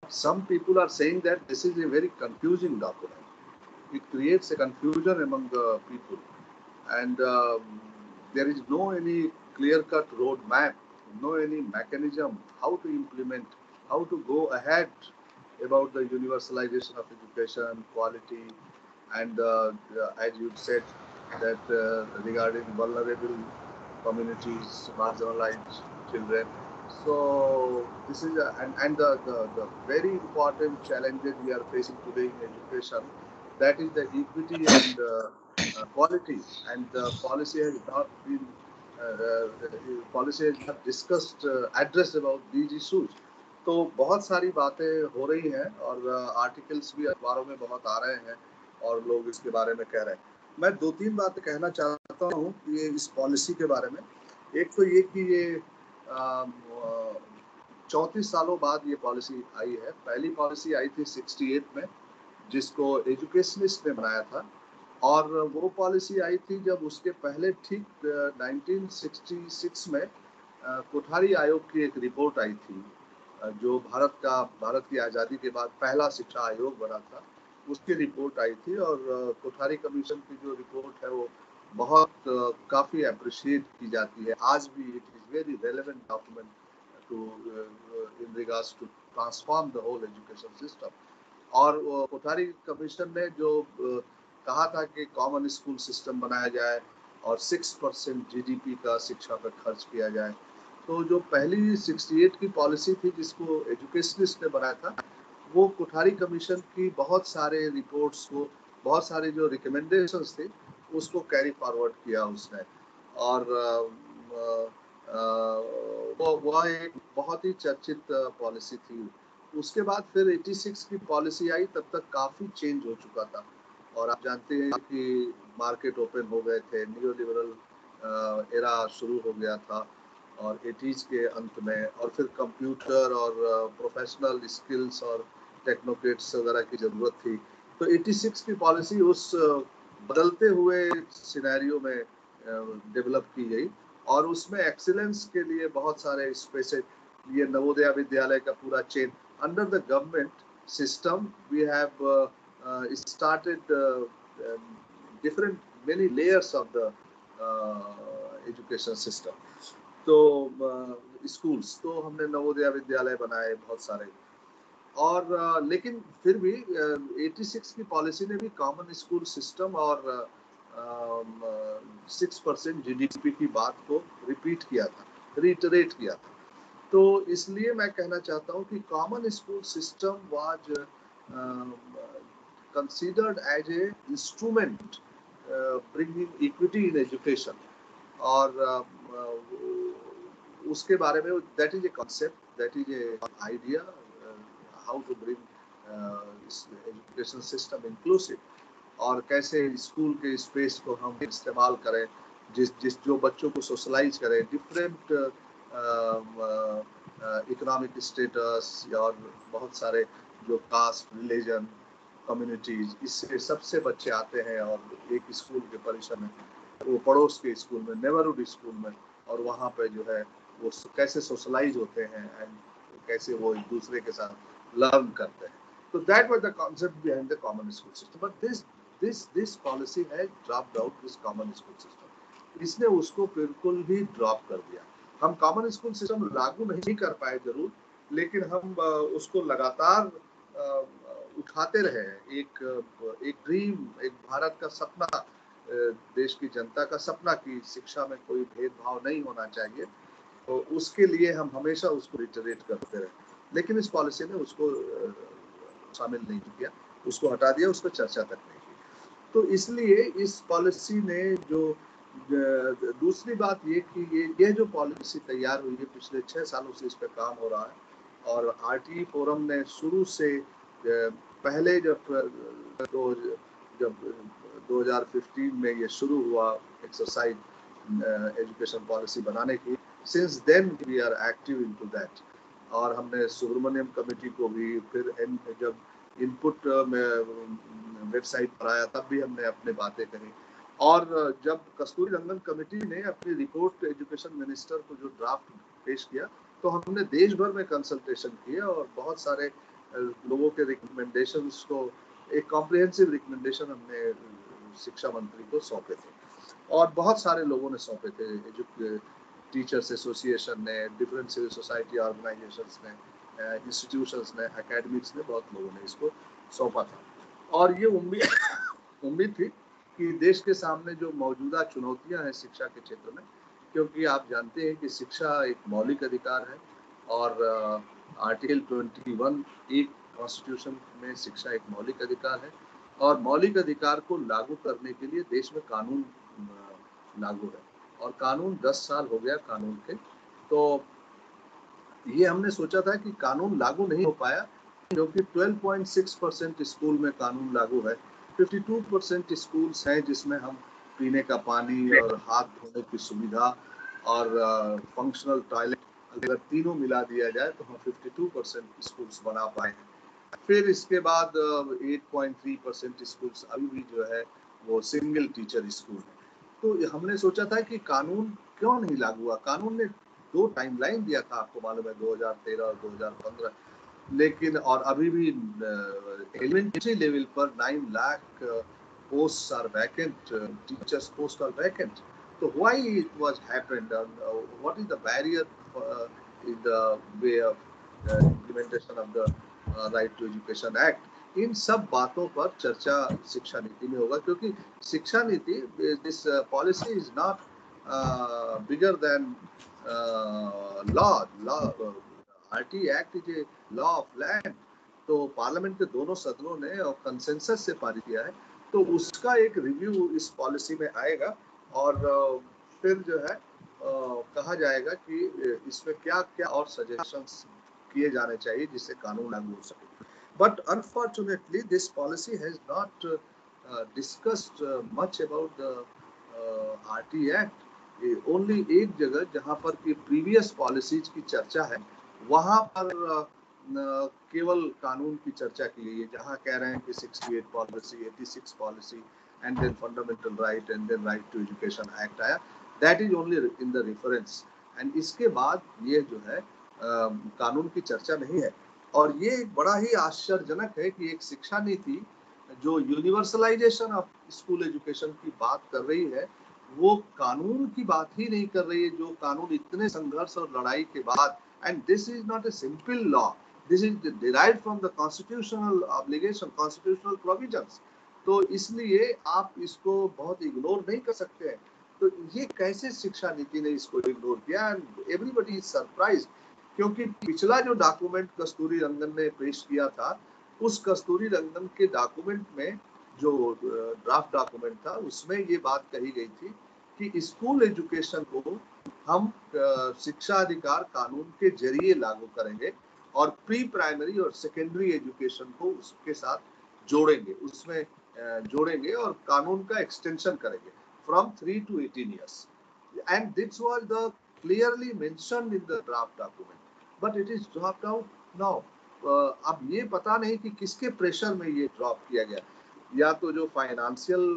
some people are saying that this is a very confusing document. It creates a confusion among the people, and there is no any clear-cut roadmap, no any mechanism how to implement, how to go ahead about the universalization of education, quality, and as you said that regarding vulnerable communities, marginalized children. So this is the very important challenges we are facing today in education. That is the equity and quality, and the policy has not been policy has not discussed addressed about these issues. तो बहुत सारी बातें हो रही हैं और articles भी अखबारों में बहुत आ रहे हैं और लोग इसके बारे में कह रहे हैं। मैं 2-3 बातें कहना चाहता हूँ ये इस पॉलिसी के बारे में। एक तो ये कि ये 34 सालों बाद ये पॉलिसी आई है। पहली पॉलिसी आई थी 68 में, जिसको एजुकेशनिस्ट ने बनाया था, और वो पॉलिसी आई थी जब उसके पहले ठीक 1966 में कोठारी आयोग की एक रिपोर्ट आई थी, जो भारत की आज़ादी के बाद पहला शिक्षा आयोग बना था, उसकी रिपोर्ट आई थी। और कोठारी कमीशन की जो रिपोर्ट है वो बहुत काफ़ी अप्रिशिएट की जाती है। आज भी it is very relevant document to in regards to transform the whole education system. और कोठारी कमीशन ने जो कहा था कि कॉमन स्कूल सिस्टम बनाया जाए और 6% जीडीपी का शिक्षा पर खर्च किया जाए। तो जो पहली 68 की पॉलिसी थी जिसको एजुकेशनिस्ट ने बनाया था, वो कोठारी कमीशन की बहुत सारे रिपोर्ट्स को, बहुत सारे जो रिकमेंडेशंस थे उसको कैरी फॉरवर्ड किया उसने। और वो एक बहुत ही चर्चित पॉलिसी थी। उसके बाद फिर 86 की पॉलिसी आई, तब तक काफ़ी चेंज हो चुका था। और आप जानते हैं कि मार्केट ओपन हो गए थे, नियो लिबरल एरा शुरू हो गया था और 80s के अंत में, और फिर कंप्यूटर और प्रोफेशनल स्किल्स और टेक्नोक्रेट्स वगैरह की ज़रूरत थी। तो 86 की पॉलिसी उस बदलते हुए सिनेरियो में डेवलप की गई, और उसमें एक्सीलेंस के लिए बहुत सारे स्पेसिफिक, ये नवोदय विद्यालय का पूरा chain under the government system we have started different many layers of the education system. तो स्कूल्स तो हमने नवोदय विद्यालय बनाए बहुत सारे, और लेकिन फिर भी 86 की पॉलिसी ने भी कॉमन स्कूल सिस्टम और 6% जीडीपी की बात को रिपीट किया था, रिटरेट किया था। तो इसलिए मैं कहना चाहता हूँ कि common school system was considered as a instrument bringing equity in education, और उसके बारे में that is a concept, that is a idea how to bring education system inclusive, और कैसे स्कूल के स्पेस को हम इस्तेमाल करें, जिस जो बच्चों को सोशलाइज करें, डिफरेंट इकोनॉमिक स्टेटस और बहुत सारे जो कास्ट, रिलीजन, कम्युनिटीज, इससे सबसे बच्चे आते हैं और एक स्कूल के परिसर में, वो पड़ोस के स्कूल में, नेबरहुड स्कूल में, और वहाँ पे जो है वो कैसे सोशलाइज होते हैं एंड कैसे वो एक दूसरे के साथ लर्न करते हैं। तो that was the concept behind the common school system, but this policy has dropped out this common school system. इसने उसको बिल्कुल ही ड्रॉप कर दिया। हम कॉमन स्कूल सिस्टम लागू नहीं कर पाए जरूर, लेकिन हम उसको लगातार उठाते रहे। एक ड्रीम, एक भारत का सपना, देश की जनता का सपना कि शिक्षा में कोई भेदभाव नहीं होना चाहिए, तो उसके लिए हम हमेशा उसको रिटरेट करते रहे, लेकिन इस पॉलिसी ने उसको शामिल नहीं किया, उसको हटा दिया, उसको चर्चा तक नहीं की। तो इसलिए इस पॉलिसी ने जो दूसरी बात ये कि ये जो पॉलिसी तैयार हुई है, पिछले 6 सालों से इस पर काम हो रहा है, और आरटीई फोरम ने शुरू से पहले जब 2015 में ये शुरू हुआ एक्सरसाइज एजुकेशन पॉलिसी बनाने की, since then we are active into that. और हमने सुब्रमण्यम कमेटी को भी फिर जब इनपुट में वेबसाइट पर आया तब भी हमने अपने बातें कही, और जब कस्तूरी रंगन कमेटी ने अपनी रिपोर्ट एजुकेशन मिनिस्टर को जो ड्राफ्ट पेश किया, तो हमने देश भर में कंसल्टेशन किया और बहुत सारे लोगों के रिकमेंडेशंस को, एक कॉम्प्रिहेंसिव रिकमेंडेशन हमने शिक्षा मंत्री को सौंपे थे और बहुत सारे लोगों ने सौंपे थे। टीचर्स एसोसिएशन ने, डिफरेंट सिविल सोसाइटी ऑर्गेनाइजेशंस ने, इंस्टीट्यूशंस ने, एकेडमिक्स ने, बहुत लोगों ने इसको सौंपा था। और ये उम्मीद थी कि देश के सामने जो मौजूदा चुनौतियां हैं शिक्षा के क्षेत्र में, क्योंकि आप जानते हैं कि शिक्षा एक मौलिक अधिकार है और आर्टिकल 21 एक कॉन्स्टिट्यूशन में शिक्षा एक मौलिक अधिकार है और मौलिक अधिकार को लागू करने के लिए देश में कानून लागू है और कानून 10 साल हो गया कानून के। तो ये हमने सोचा था कि कानून लागू नहीं हो पाया क्योंकि 12.6% स्कूल में कानून लागू है। 52% स्कूल्स हैं जिसमें हम पीने का पानी और हाथ धोने की सुविधा और फंक्शनल टॉयलेट अगर तीनों मिला दिया जाए तो हम 52% स्कूल्स बना पाए हैं। फिर इसके बाद 8.3% स्कूल्स अभी भी जो है वो सिंगल टीचर स्कूल है। तो हमने सोचा था कि कानून क्यों नहीं लागू हुआ। कानून ने 2 टाइमलाइन दिया था, आपको मालूम है, 2013 और 2015, लेकिन और अभी भी एलिमेंट्री लेवल पर 9 lakh posts are vacant, teachers post are vacant. So why it was happened and what is the barrier in the way of implementation of the Right to Education Act? इन सब बातों पर चर्चा शिक्षा नीति में होगा क्योंकि शिक्षा नीति, this policy is not bigger than law. RT act is a law of land. तो पार्लियामेंट के दोनों सदनों ने और कंसेंसस से पारित किया है, तो उसका एक रिव्यू इस पॉलिसी में आएगा और फिर जो है कहा जाएगा कि इसमें क्या क्या और सजेशंस किए जाने चाहिए जिससे कानून लागू हो सके। But unfortunately this policy has not discussed much about the RT act. Only एक जगह जहां पर कि प्रीवियस पॉलिसीज की चर्चा है वहां पर केवल कानून की चर्चा की गई है, जहां कह रहे हैं कि 68 policy, 86 policy and then fundamental right and then right to education act आया। that is only in the reference and इसके बाद ये जो है कानून की चर्चा नहीं है। और ये एक बड़ा ही आश्चर्यजनक है कि एक शिक्षा नीति जो यूनिवर्सलाइजेशन ऑफ स्कूल एजुकेशन की बात कर रही है वो कानून की बात ही नहीं कर रही है, जो कानून इतने संघर्ष और लड़ाई के बाद, and this is not a simple law, this is derived from the constitutional obligation, constitutional provisions. तो इसलिए आप इसको बहुत इग्नोर नहीं कर सकते हैं। तो ये कैसे शिक्षा नीति ने इसको इग्नोर किया, एंड एवरीबडी इज सरप्राइज्ड क्योंकि पिछला जो डॉक्यूमेंट कस्तूरी रंगन ने पेश किया था उस कस्तूरी रंगन के डॉक्यूमेंट में जो ड्राफ्ट डॉक्यूमेंट था उसमें ये बात कही गई थी कि स्कूल एजुकेशन को हम शिक्षा अधिकार कानून के जरिए लागू करेंगे और प्री प्राइमरी और सेकेंडरी एजुकेशन को उसके साथ जोड़ेंगे, उसमें जोड़ेंगे और कानून का एक्सटेंशन करेंगे from 3 to 18 years and this was the clearly mentioned in the draft document but it is dropped out now। अब ये पता नहीं कि किसके प्रेशर में ये ड्रॉप किया गया, या तो जो फाइनेंशियल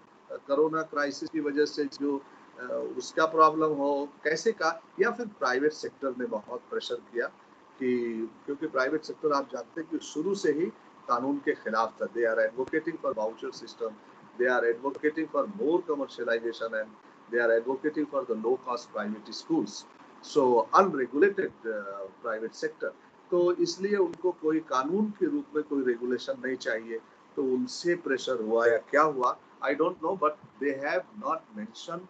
कोरोना क्राइसिस की वजह से जो उसका प्रॉब्लम हो कैसे का, या फिर प्राइवेट सेक्टर ने बहुत प्रेशर किया कि क्योंकि प्राइवेट सेक्टर आप जानते हैं कि शुरू से ही कानून के खिलाफ था। They are advocating for voucher system, they are advocating for more commercialisation and they are advocating for the low cost private schools, so unregulated private sector. तो इसलिए उनको कोई कानून के रूप में कोई रेगुलेशन नहीं चाहिए, तो उनसे प्रेशर हुआ या क्या हुआ I don't know, but they have not mention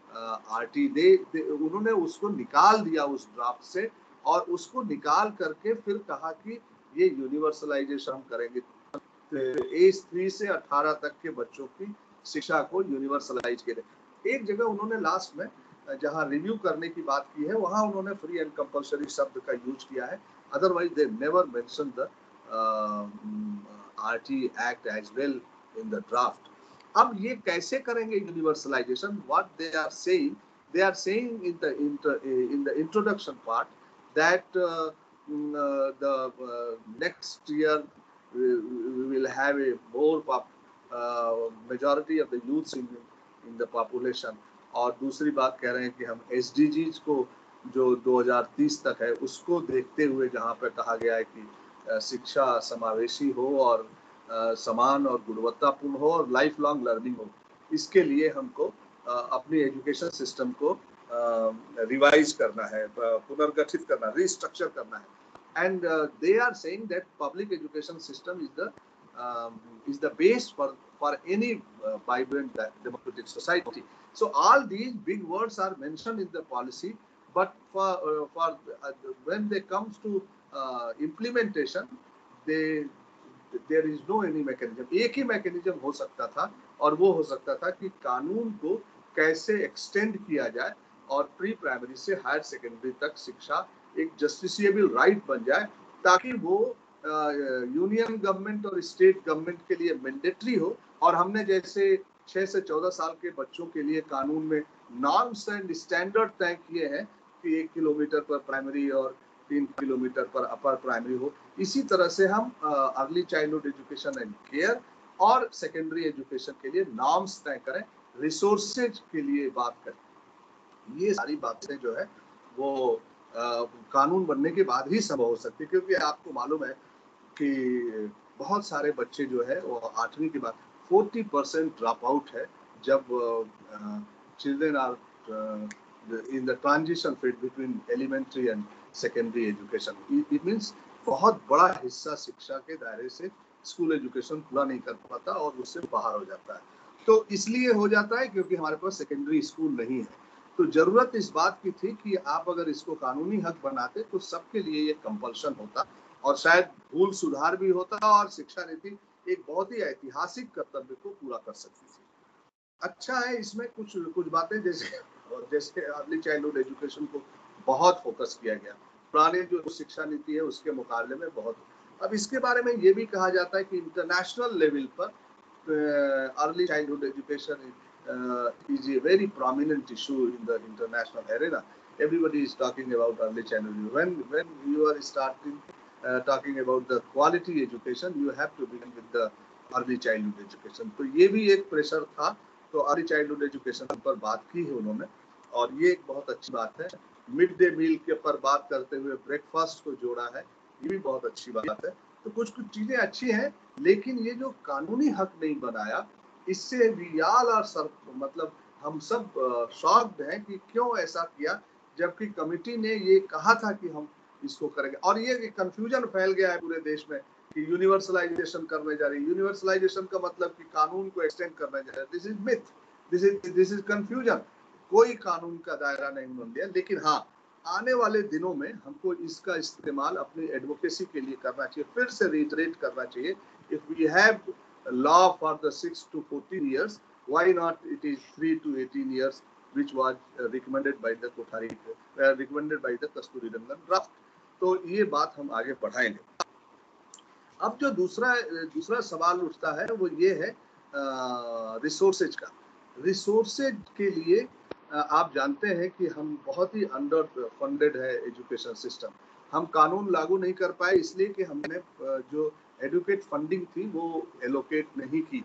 RT. उन्होंने उसको निकाल दिया उस ड्राफ्ट से और उसको निकाल करके फिर कहा कि ये यूनिवर्सलाइजेशन हम करेंगे, एज 3 से 18 तक के बच्चों की शिक्षा को यूनिवर्सलाइज करें। एक जगह उन्होंने लास्ट में जहां रिव्यू करने की बात की है वहां उन्होंने फ्री एंड कंपलसरी शब्द का यूज किया है, otherwise they never mention the RT act as well in the draft. अब ये कैसे करेंगे universalisation, what they are saying in the introduction part that the next year we will have a more majority of the youths in the population। और दूसरी बात कह रहे हैं कि हम SDGs को जो 2030 तक है उसको देखते हुए जहाँ पे कहा गया है कि शिक्षा समावेशी हो और समान और गुणवत्तापूर्ण हो और लाइफ लॉन्ग लर्निंग हो। इसके लिए हमको अपनी एजुकेशन सिस्टम को रिवाइज करना है, पुनर्गठित करना, रिस्ट्रक्चर करना है। And they are saying that public education system is the base for any vibrant democratic society. So all these big words are mentioned in the policy, but when they comes to implementation, there is no any mechanism. एक ही mechanism हो सकता था और वो हो सकता था कि कानून को कैसे एक्सटेंड किया जाए और प्री प्राइमरी से हायर सेकेंडरी तक शिक्षा एक जस्टिसिएबल राइट बन जाए, ताकि वो यूनियन गवर्नमेंट और स्टेट गवर्नमेंट के लिए मैंडेटरी हो। और हमने जैसे 6 से 14 साल के बच्चों के लिए कानून में नॉर्म्स एंड स्टैंडर्ड तय किए हैं कि 1 किलोमीटर पर प्राइमरी और 3 किलोमीटर पर अपर प्राइमरी हो, इसी तरह से हम early childhood education and care और सेकेंडरी एजुकेशन के लिए नॉर्म्स तय करें, रिसोर्सेज के लिए बात करें। ये सारी बातें जो है वो कानून बनने के बाद ही संभव हो सकती है, क्योंकि आपको मालूम है कि बहुत सारे बच्चे जो है वो 8वीं के बाद 40% ड्रॉप आउट है जब children are in the transition phase between elementary and secondary education. It means बहुत बड़ा हिस्सा शिक्षा के दायरे से स्कूल एजुकेशन पूरा नहीं कर पाता और उससे बाहर हो जाता है। तो इसलिए हो जाता है क्योंकि हमारे पास सेकेंडरी स्कूल नहीं है। तो जरूरत इस बात की थी कि आप अगर इसको कानूनी हक बनाते तो सबके लिए ये कंपल्शन होता और शायद भूल सुधार भी होता और शिक्षा नीति एक बहुत ही ऐतिहासिक कर्तव्य को पूरा कर सकती थी। अच्छा है, इसमें कुछ बातें जैसे अर्ली चाइल्डहुड एजुकेशन को बहुत फोकस किया गया, पुराने जो शिक्षा नीति है उसके मुकाबले में बहुत। अब इसके बारे में ये भी कहा जाता है कि इंटरनेशनल लेवल पर early childhood education is a very prominent issue in the international arena. Everybody is talking about early childhood. When you are starting talking about the quality education, you have to begin with the early childhood education. तो ये भी एक pressure था, तो early childhood education पर बात की है उन्होंने, और ये एक बहुत अच्छी बात है। मिड डे मील के पर बात करते हुए ब्रेकफास्ट को जोड़ा है, ये भी बहुत अच्छी बात है। तो कुछ चीजें अच्छी हैं, लेकिन ये जो कानूनी हक नहीं बनाया, इससे रियाल और मतलब हम सब शॉक्ड हैं कि क्यों ऐसा किया, जबकि कमिटी ने ये कहा था कि हम इसको करेंगे। और ये कंफ्यूजन फैल गया है पूरे देश में कि यूनिवर्सलाइजेशन करने जा रही है। यूनिवर्सलाइजेशन का मतलब कि कानून को एक्सटेंड करने जा रहा है। This is myth, this is confusion. कोई कानून का दायरा नहीं उन्होंने दिया, लेकिन हाँ, आने वाले दिनों में हमको इसका इस्तेमाल अपनी एडवोकेसी के लिए करना चाहिए। फिर से रिटरेट करना चाहिए, if we have law for the 6 to 14 years, why not it is 3 to 18 years, which was recommended by the Kothari, recommended by the Kasturirangan draft। तो ये बात हम आगे बढ़ाएंगे। अब जो दूसरा सवाल उठता है वो ये है रिसोर्सेज का। रिसोर्सेज के लिए आप जानते हैं कि हम बहुत ही अंडर फंडेड है एजुकेशन सिस्टम। हम कानून लागू नहीं कर पाए इसलिए कि हमने जो एडुकेट फंडिंग थी वो एलोकेट नहीं की,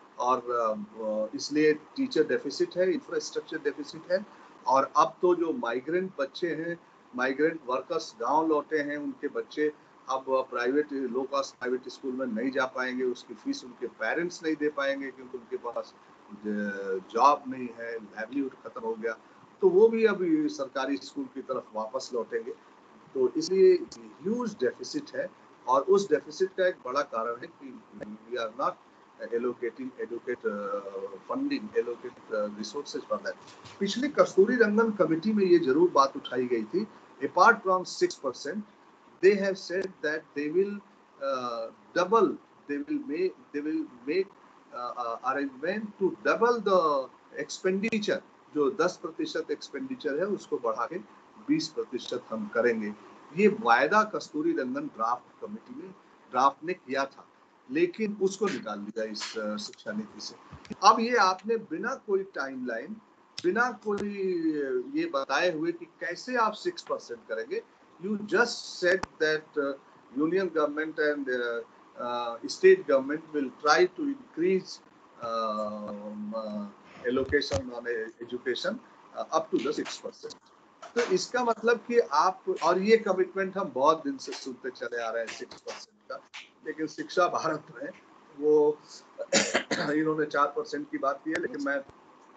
और इसलिए टीचर डेफिसिट है, इंफ्रास्ट्रक्चर डेफिसिट है। और अब तो जो माइग्रेंट बच्चे हैं, माइग्रेंट वर्कर्स गांव लौटे हैं, उनके बच्चे अब private low cost private school में नहीं जा पाएंगे, उसकी फीस उनके पेरेंट्स नहीं दे पाएंगे क्योंकि उनके पास जॉब नहीं है, लाइवलीहुड खत्म हो गया, तो वो भी अभी सरकारी स्कूल की तरफ वापस लौटेंगे। तो इसलिए ह्यूज डेफिसिट है, और उस डेफिसिट का एक बड़ा कारण है कि we are not allocating adequate funding, allocate resources for that. पिछली कस्तूरी रंगन कमेटी में ये जरूर बात उठाई गई थी, apart from 6%, they have said that they will double, they will make arrangement to double the expenditure। जो 10% एक्सपेंडिचर है उसको बढ़ा के 20% हम करेंगे। ये वायदा कस्तूरी रंगन ड्राफ्ट कमेटी में ड्राफ्ट ने किया था, लेकिन उसको निकाल दिया इस शिक्षा नीति से। अब ये आपने बिना कोई टाइमलाइन, बिना कोई ये बताए हुए कि कैसे आप 6% करेंगे, you just said that union government and state government will try to increase allocation on education up to the 6%। तो इसका मतलब कि आप, और ये कमिटमेंट हम बहुत दिन से सुनते चले आ रहे हैं 6%। था, लेकिन शिक्षा भारत में वो इन्होंने 4% की बात की है, लेकिन मैं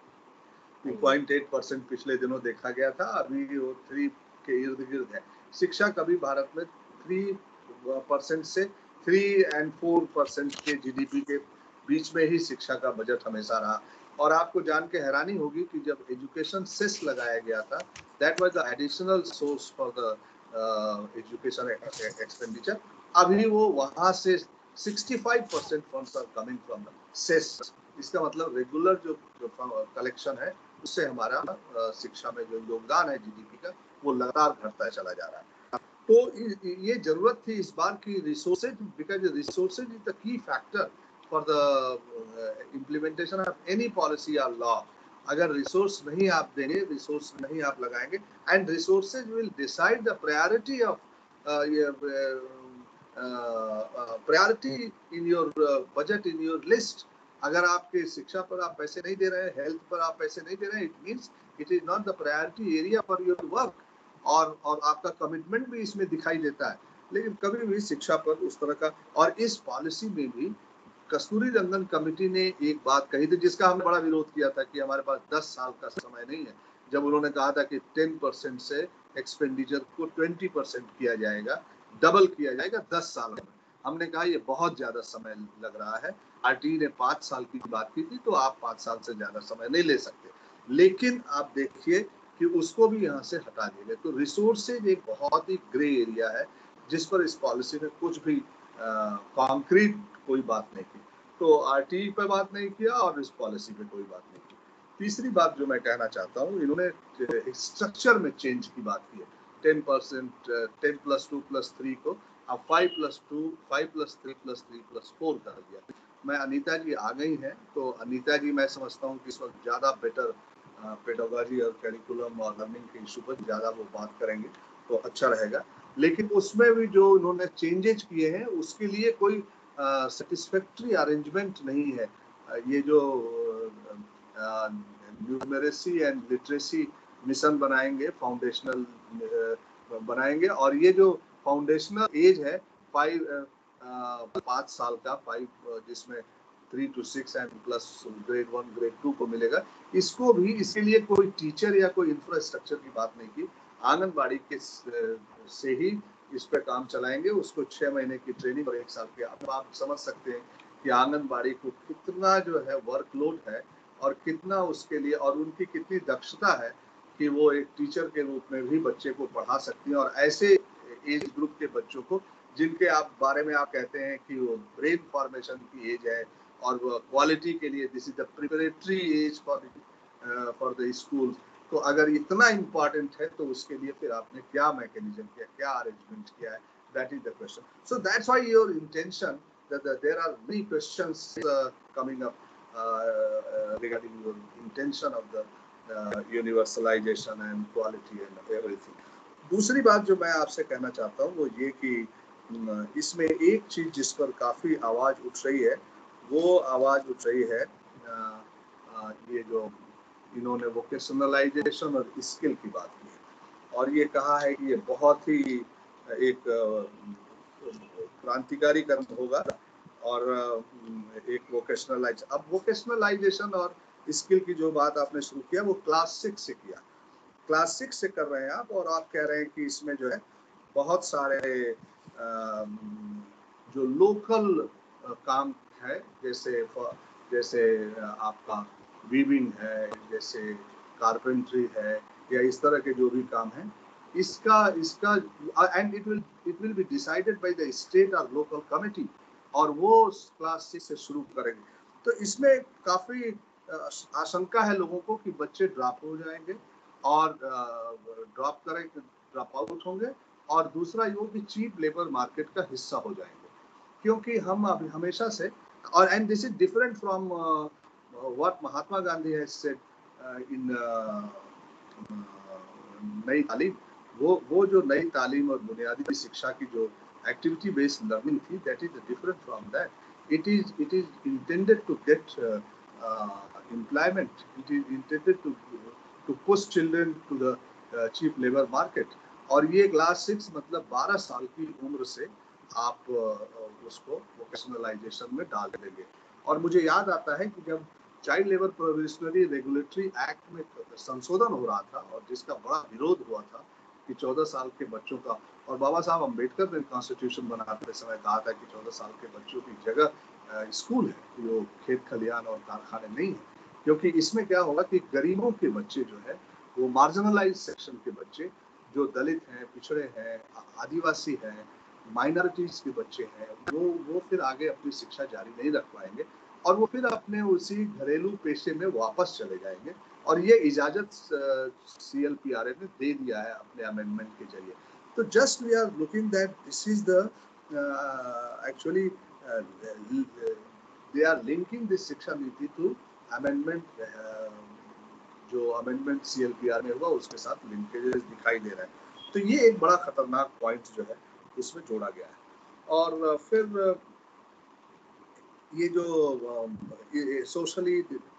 2.8% पिछले दिनों देखा गया था, अभी वो 3 के इर्द गिर्द है। शिक्षा कभी भारत में 3% से 3 and 4% के जीडीपी के बीच में ही शिक्षा का बजट हमेशा रहा। और आपको जान के हैरानी होगी कि जब एजुकेशन सेस लगाया गया था, that was the additional source for the education expenditure. अभी वो वहां से 65% funds are coming from the cess. इसका मतलब रेगुलर जो कलेक्शन है उससे हमारा शिक्षा में जो योगदान है जीडीपी का, वो लगातार घटता चला जा रहा है। तो ये जरूरत थी इस बार की resources, because resources is the key factor for the implementation of any policy और लॉ। अगर रिसोर्स नहीं आप देंगे, रिसोर्स नहीं आप लगाएंगे, and resources will decide the priority of priority in your budget, in your list. अगर आपके शिक्षा पर आप पैसे नहीं दे रहे हैं, हेल्थ पर आप पैसे नहीं दे रहे हैं, it means it is not the priority area for your work. और आपका कमिटमेंट भी इसमें दिखाई देता है। लेकिन कभी भी शिक्षा पर उस तरह का, और इस पॉलिसी में भी कस्तूरी रंगन कमेटी ने एक बात कही थी जिसका हमने बड़ा विरोध किया था कि हमारे पास 10 साल का समय नहीं है। जब उन्होंने कहा था कि 10% से एक्सपेंडिचर को 20% किया जाएगा, डबल किया जाएगा 10 साल में। हमने कहा ये बहुत ज्यादा समय लग रहा है। आरटी ने 5 साल की बात की थी, तो आप 5 साल से ज्यादा समय नहीं ले सकते। लेकिन आप देखिए कि उसको भी यहाँ से हटा दिया गया। तो रिसोर्सेज एक बहुत ही ग्रे एरिया है जिस पर इस पॉलिसी में कुछ भी कॉन्क्रीट कोई बात नहीं की। तो आरटी पे बात नहीं किया और इस पॉलिसी पे कोई बात नहीं की। तीसरी बात जो मैं कहना चाहता हूँ, इन्होंने स्ट्रक्चर में चेंज की बात की है। 10%, 10+2+3 को अब 5+2, 5+3+3+4 कर दिया। मैं अनीता जी आ गई हैं, तो अनीता जी मैं समझता हूँ कि इस वक्त ज़्यादा बेटर पेडागॉजी और करिकुलम और लर्निंग के इशू पर ज़्यादा वो बात करेंगे तो अच्छा रहेगा। लेकिन उसमें भी जो उन्होंने चेंजेस किए हैं उसके लिए कोई सेटिस्फैक्ट्री अरेंजमेंट नहीं है। ये जो न्यूमेरेसी एंड लिटरेसी मिशन बनाएंगे, फाउंडेशनल बनाएंगे, और ये जो फाउंडेशनल एज है 5 साल का, 5 जिसमें 3 to 6 and plus grade 1 grade 2 को मिलेगा, इसको भी, इसके लिए कोई टीचर या कोई इंफ्रास्ट्रक्चर की बात नहीं की। आंगनबाड़ी के से ही इस पे काम चलाएंगे। उसको 6 महीने की ट्रेनिंग और 1 साल के। अब आप समझ सकते हैं कि आंगनबाड़ी को कितना जो है वर्कलोड है और कितना उसके लिए, और उनकी कितनी दक्षता है कि वो एक टीचर के रूप में भी बच्चे को पढ़ा सकती हैं। और ऐसे एज ग्रुप के बच्चों को जिनके आप बारे में आप कहते हैं कि वो ब्रेन फॉर्मेशन की एज है और क्वालिटी के लिए this is the preparatory age for the school. तो अगर इतना इम्पोर्टेंट है तो उसके लिए फिर आपने क्या मैकेनिज्म किया, क्या अरेंजमेंट किया है, that is the question. So that's why your intention that there are many questions coming up regarding your intention of the universalization and quality and everything. दूसरी बात जो मैं आपसे कहना चाहता हूँ वो ये कि इसमें एक चीज जिस पर काफी आवाज उठ रही है, वो आवाज उठ रही है ये जो इन्होंने वोकेशनलाइजेशन और स्किल की बात की है, और ये कहा है कि ये बहुत ही एक क्रांतिकारी कदम होगा और एक वोकेशनलाइज। अब वोकेशनलाइजेशन और स्किल की जो बात आपने शुरू किया वो क्लास 6 से किया, क्लास 6 से कर रहे हैं आप, और आप कह रहे हैं कि इसमें जो है बहुत सारे जो लोकल काम है, जैसे आपका वीविंग है, जैसे कारपेंट्री है, या इस तरह के जो भी काम है, इसका and it will be decided by the state और लोकल कमिटी, और वो क्लास 6 से शुरू करेंगे। तो इसमें काफी आशंका है लोगों को कि बच्चे ड्रॉप हो जाएंगे और ड्रॉप आउट होंगे, और दूसरा ये कि चीप लेबर मार्केट का हिस्सा हो जाएंगे, क्योंकि हम अभी हमेशा से, और and this is different from what Mahatma Gandhi has said in Nai Talim. वो जो नई तालीम और बुनियादी शिक्षा की जो एक्टिविटी बेस्ड लर्निंग थी, that is different from that. It is intended to get employment. It is intended to push children to the cheap labor market. और ये क्लास 6 मतलब 12 साल की उम्र से आप उसको वोकेशनलाइजेशन में डाल देंगे। और मुझे याद आता है कि जब child labour prohibitionary regulatory act में संशोधन हो रहा था और जिसका बड़ा विरोध हुआ था कि 14 साल के बच्चों का, और बाबा साहब अम्बेडकर ने कॉन्स्टिट्यूशन बनाते समय कहा था कि 14 साल के बच्चों की जगह स्कूल है, जो खेत खलियान और कारखाने नहीं है। क्योंकि इसमें क्या होगा कि गरीबों के बच्चे जो है, वो मार्जिनलाइज सेक्शन के बच्चे, जो दलित हैं, पिछड़े हैं, आदिवासी हैं, माइनॉरिटीज के बच्चे हैं, वो फिर आगे अपनी शिक्षा जारी नहीं रख पाएंगे और वो फिर अपने उसी घरेलू पेशे में वापस चले जाएंगे। और ये इजाजत CLPRA ने दे दिया है अपने अमेंडमेंट के जरिए। तो just we are looking that this is the actually they are linking this शिक्षा नीति टू अमेंडमेंट, जो अमेंडमेंट CLPR में हुआ उसके साथ लिंकेजेस दिखाई दे रहा है। तो ये एक बड़ा खतरनाक पॉइंट जो है इसमें जोड़ा गया है। और फिर ये जो सोशली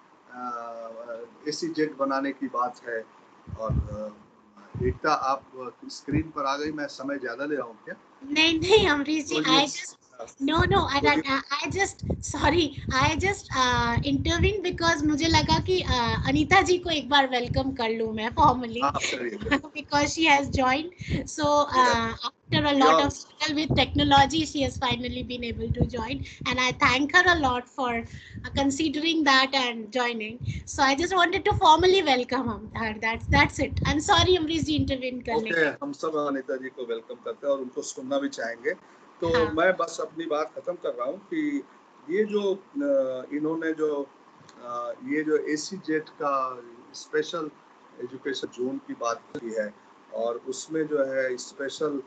SEZ बनाने की बात है। और एकता आप स्क्रीन पर आ गई, मैं समय ज्यादा ले रहा हूँ क्या? नहीं नहीं अमरीश जी, तो I just no, I just sorry, I just intervened because मुझे लगा कि अनीता जी को एक बार वेलकम कर लूँ मैं formally आप करिए। because she has joined. So after a lot of your struggle with technology, she has finally been able to join, and I thank her a lot for considering that and joining. So I just wanted to formally welcome her. That's it. I'm sorry Amrish ji intervene करने okay, के हम सब अनीता जी को welcome करते हैं और उनको सुनना भी चाहेंगे। तो लिए। हाँ मैं बस अपनी बात खत्म कर रहा हूँ कि ये जो इन्होंने जो ये जो SEZ का स्पेशल एजुकेशन जोन की बात की है और उसमें जो है स्पेशल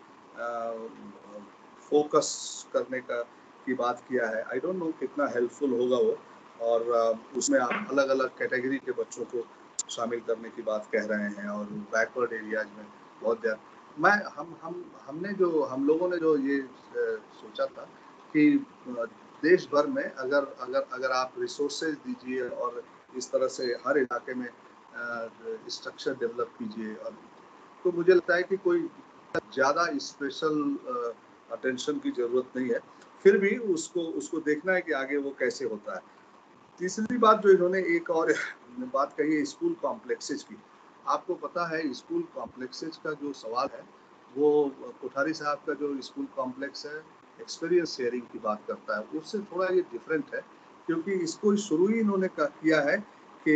फोकस करने का की बात किया है। आई डोंट नो कितना हेल्पफुल होगा वो। और उसमें आप अलग अलग कैटेगरी के बच्चों को शामिल करने की बात कह रहे हैं और बैकवर्ड एरियाज में बहुत ध्यान। मैं हम लोगों ने जो ये सोचा था कि देश भर में अगर अगर अगर आप रिसोर्सेज दीजिए और इस तरह से हर इलाके में स्ट्रक्चर डेवलप कीजिए, और तो मुझे लगता है कि कोई ज़्यादा स्पेशल अटेंशन की ज़रूरत नहीं है। फिर भी उसको उसको देखना है कि आगे वो कैसे होता है। तीसरी बात जो इन्होंने एक और बात कही है स्कूल कॉम्प्लेक्सेज की। आपको पता है स्कूल कॉम्प्लेक्सेज का जो सवाल है वो कोठारी साहब का जो स्कूल कॉम्प्लेक्स है एक्सपीरियंस शेयरिंग की बात करता है, उससे थोड़ा ये डिफरेंट है। क्योंकि इसको शुरू ही इन्होंने किया है कि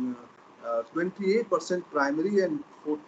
28% primary and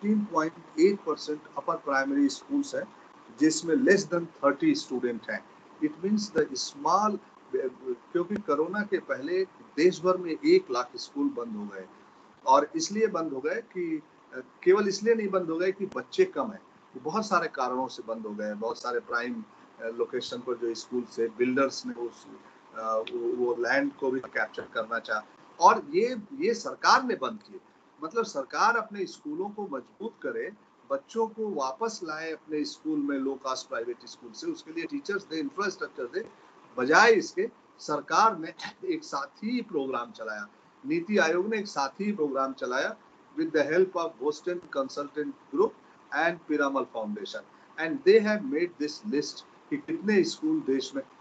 14.8% upper primary schools हैं जिसमें लेस देन 30 स्टूडेंट हैं। इट मीन्स द स्मॉल, क्योंकि कोरोना के पहले देश भर में 1 लाख स्कूल बंद हो गए। और इसलिए बंद हो गए कि केवल इसलिए नहीं बंद हो गए कि बच्चे कम हैं, बहुत सारे कारणों से बंद हो गए। बहुत सारे प्राइम लोकेशन पर जो स्कूल से बिल्डर्स ने उस वो लैंड को भी कैप्चर करना चाहा और ये सरकार ने बंद किए। मतलब सरकार अपने स्कूलों को मजबूत करे, बच्चों को वापस लाए अपने स्कूल में लो कास्ट प्राइवेट स्कूल से, उसके लिए टीचर्स दे, इंफ्रास्ट्रक्चर दे। बजाय इसके सरकार ने एक साथी प्रोग्राम चलाया, नीति आयोग ने एक साथी प्रोग्राम चलाया with the help of Boston Consultant Group and Piramal Foundation, and they have made this list कि कितने स्कूल देश में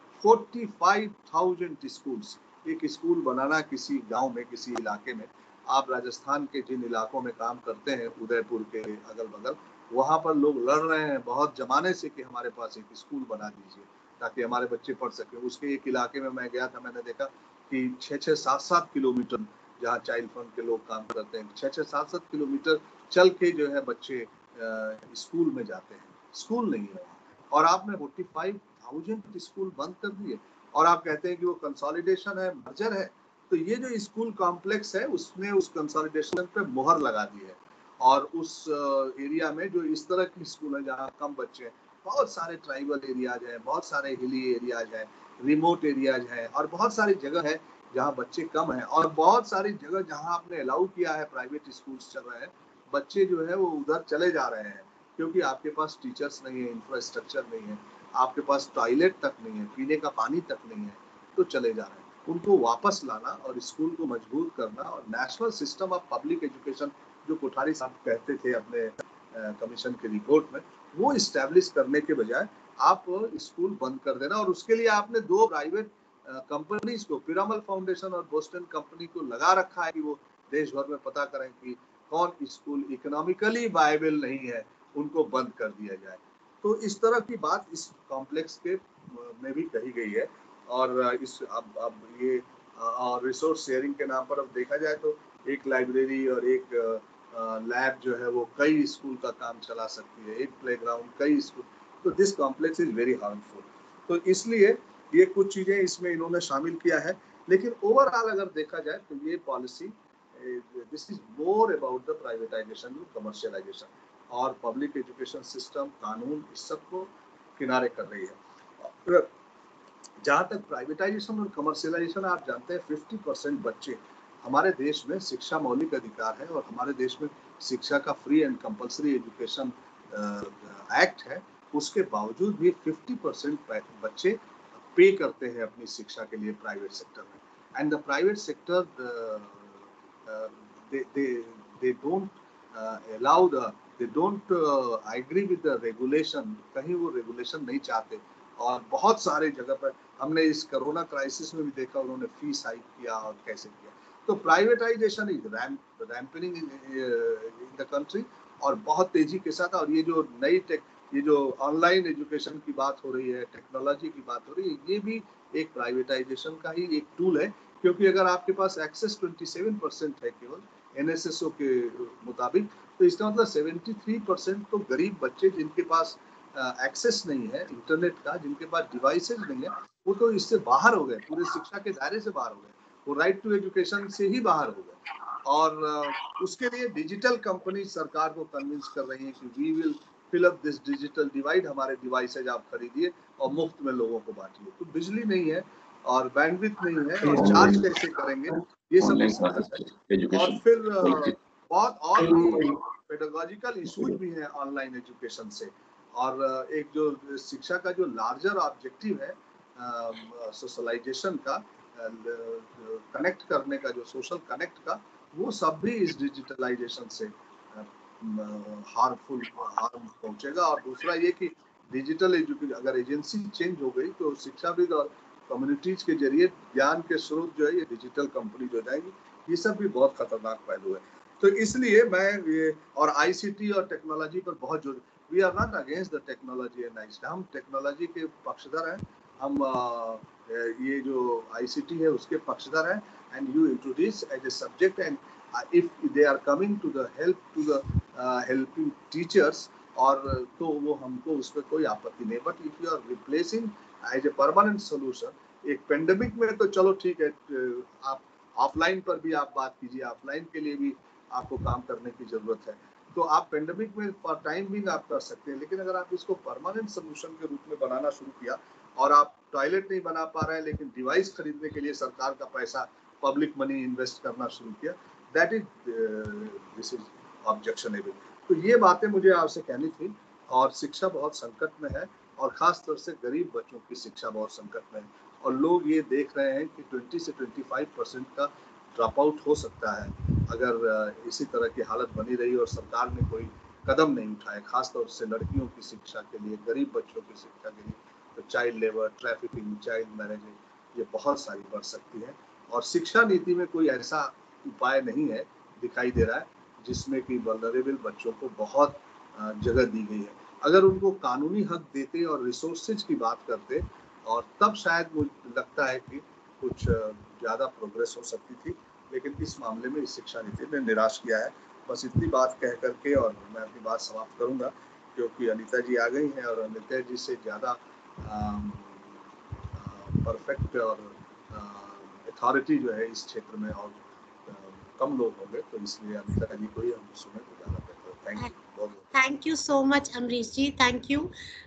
45,000 स्कूल्स। एक स्कूल बनाना किसी गांव में, किसी इलाके में, आप राजस्थान के जिन इलाकों में काम करते हैं, उदयपुर के अगल बगल, वहां पर लोग लड़ रहे हैं बहुत जमाने से कि हमारे पास एक स्कूल बना दीजिए ताकि हमारे बच्चे पढ़ सके। उसके एक इलाके में मैं गया था, मैंने देखा कि 6-6, 7-7 किलोमीटर जहाँ चाइल्ड फंड के लोग काम करते हैं, 6-6, 7-7 किलोमीटर चल के जो है बच्चे स्कूल में जाते हैं। स्कूल नहीं है वहाँ, और आपने 45,000 स्कूल बंद कर दिए और आप कहते हैं कि वो कंसोलिडेशन है, मर्जर है। तो ये जो स्कूल कॉम्प्लेक्स है उसने उस कंसोलिडेशन पे मोहर लगा दी है। और उस एरिया में जो इस तरह की स्कूल है जहाँ कम बच्चे हैं, बहुत सारे ट्राइबल एरियाज हैं, बहुत सारे हिली एरियाज हैं, रिमोट एरियाज हैं, और बहुत सारी जगह है जहाँ बच्चे कम हैं, और बहुत सारी जगह जहाँ आपने अलाउ किया है प्राइवेट स्कूल्स चल रहे हैं, बच्चे जो है वो उधर चले जा रहे हैं क्योंकि आपके पास टीचर्स नहीं है, इंफ्रास्ट्रक्चर नहीं है, आपके पास टॉयलेट तक नहीं है, पीने का पानी तक नहीं है, तो चले जा रहे हैं। उनको वापस लाना और स्कूल को मजबूत करना और national system of public education, जो कोठारी साहब कहते थे अपने कमीशन की रिपोर्ट में, वो इस्टेब्लिश करने के बजाय आप स्कूल बंद कर देना। और उसके लिए आपने 2 प्राइवेट कंपनीज को, पिरामल फाउंडेशन और बोस्टन कंपनी को लगा रखा है कि वो देश भर में पता करें कि कौन स्कूल इकोनॉमिकली वायबल नहीं है, उनको बंद कर दिया जाए। तो इस तरह की बात इस कॉम्प्लेक्स के में भी कही गई है। और इस अब ये और रिसोर्स शेयरिंग के नाम पर अब देखा जाए तो एक लाइब्रेरी और एक लैब जो है वो कई स्कूल का काम चला सकती है, एक प्लेग्राउंड कई स्कूल। तो this complex is very harmful. तो इसलिए ये कुछ चीजें इसमें इन्होंने शामिल किया है। लेकिन ओवरऑल अगर देखा जाए तो ये policy, this is more about the privatization and commercialization, और पब्लिक एजुकेशन सिस्टम, कानून, इस सब को किनारे कर रही है। जहाँ तक प्राइवेटाइजेशन और कमर्शियलाइजेशन, आप जानते हैं 50% बच्चे हमारे देश में, शिक्षा मौलिक अधिकार है और हमारे देश में शिक्षा का free and compulsory education act है, उसके बावजूद भी 50% बच्चे पे करते हैं अपनी शिक्षा के लिए प्राइवेट सेक्टर में। And the private sector they don't allow the, they don't agree with the regulation, कहीं वो रेगुलेशन नहीं चाहते। और बहुत सारे जगह पर हमने इस कोरोना क्राइसिस में भी देखा उन्होंने फीस हाइक किया और कैसे किया। तो privatization is rampant in the country और बहुत तेजी के साथ। और ये जो नई ये जो ऑनलाइन एजुकेशन की बात हो रही है, टेक्नोलॉजी की बात हो रही है, ये भी एक प्राइवेटाइजेशन का ही एक टूल है। क्योंकि अगर आपके पास एक्सेस 27% है केवल NSSO के मुताबिक, तो इसका मतलब 73% तो गरीब बच्चे जिनके पास एक्सेस नहीं है इंटरनेट का, जिनके पास डिवाइसेज नहीं है, वो तो इससे बाहर हो गए, पूरे शिक्षा के दायरे से बाहर हो गए, वो राइट टू एजुकेशन से ही बाहर हो गए। और उसके लिए डिजिटल कंपनी सरकार को कन्विंस कर रही है कि we will fill up this digital divide, हमारे डिवाइसेज आप खरीदिए और मुफ्त में लोगों को बांटिए। तो बिजली नहीं है और बैंडविड्थ नहीं है और चार्ज कैसे करेंगे, ये सब है। और फिर बहुत और भी पेडागोजिकल इश्यूज भी हैं ऑनलाइन एजुकेशन से। और एक जो शिक्षा का जो लार्जर ऑब्जेक्टिव है सोशलाइजेशन का, कनेक्ट करने का, जो सोशल कनेक्ट का, वो सब भी इस डिजिटलाइजेशन से हार्म पहुंचेगा। और दूसरा ये कि डिजिटल एजुकेशन अगर एजेंसी चेंज हो गई तो शिक्षाविद और कम्युनिटीज के जरिए ज्ञान के स्रोत जो है ये डिजिटल कंपनी हो जाएगी। ये सब भी बहुत खतरनाक पहलू है। तो इसलिए मैं ये और ICT और टेक्नोलॉजी पर बहुत जोर, we are not against the technology and ICT, हम टेक्नोलॉजी के पक्षधर हैं। हम ये जो ICT है उसके पक्षधर हैं। And you introduce as a subject and if they are coming to the help to the helping teachers, और तो वो हमको उस पर कोई आपत्ति नहीं। But if you are replacing as a permanent solution, एक पेंडेमिक में तो चलो ठीक है, आप ऑफलाइन पर भी आप बात कीजिए, ऑफलाइन के लिए भी आपको काम करने की जरूरत है, तो आप पेंडेमिक में फॉर टाइम बिंग आप कर सकते हैं। लेकिन अगर आप इसको परमानेंट सोल्यूशन के रूप में बनाना शुरू किया और आप टॉयलेट नहीं बना पा रहे हैं लेकिन डिवाइस खरीदने के लिए सरकार का पैसा, पब्लिक मनी इन्वेस्ट करना शुरू किया, that is this is objectionable. तो ये बातें मुझे आपसे कहनी थी। और शिक्षा बहुत संकट में है और खास तौर से गरीब बच्चों की शिक्षा बहुत संकट में है। और लोग ये देख रहे हैं कि 20 से 25% का ड्रॉप आउट हो सकता है अगर इसी तरह की हालत बनी रही और सरकार ने कोई कदम नहीं उठाए, खास तौर से लड़कियों की शिक्षा के लिए, गरीब बच्चों की शिक्षा के लिए। तो child labour, trafficking, child marriage, ये बहुत सारी बढ़ सकती है। और शिक्षा नीति में कोई ऐसा उपाय नहीं है दिखाई दे रहा है जिसमें कि वल्नरेबल बच्चों को बहुत जगह दी गई है। अगर उनको कानूनी हक देते और रिसोर्सेज की बात करते और तब शायद मुझे लगता है कि कुछ ज़्यादा प्रोग्रेस हो सकती थी। लेकिन इस मामले में इस शिक्षा नीति ने निराश किया है। बस इतनी बात कह करके और मैं अपनी बात समाप्त करूंगा, क्योंकि अनीता जी आ गई हैं और अनीता जी से ज़्यादा परफेक्ट और अथॉरिटी जो है इस क्षेत्र में और कम लोग होंगे, तो इसलिए अनीता जी को ही हम सुने तो ज़्यादा बेहतर। Thank you. Thank you so much, Amrish ji. Thank you.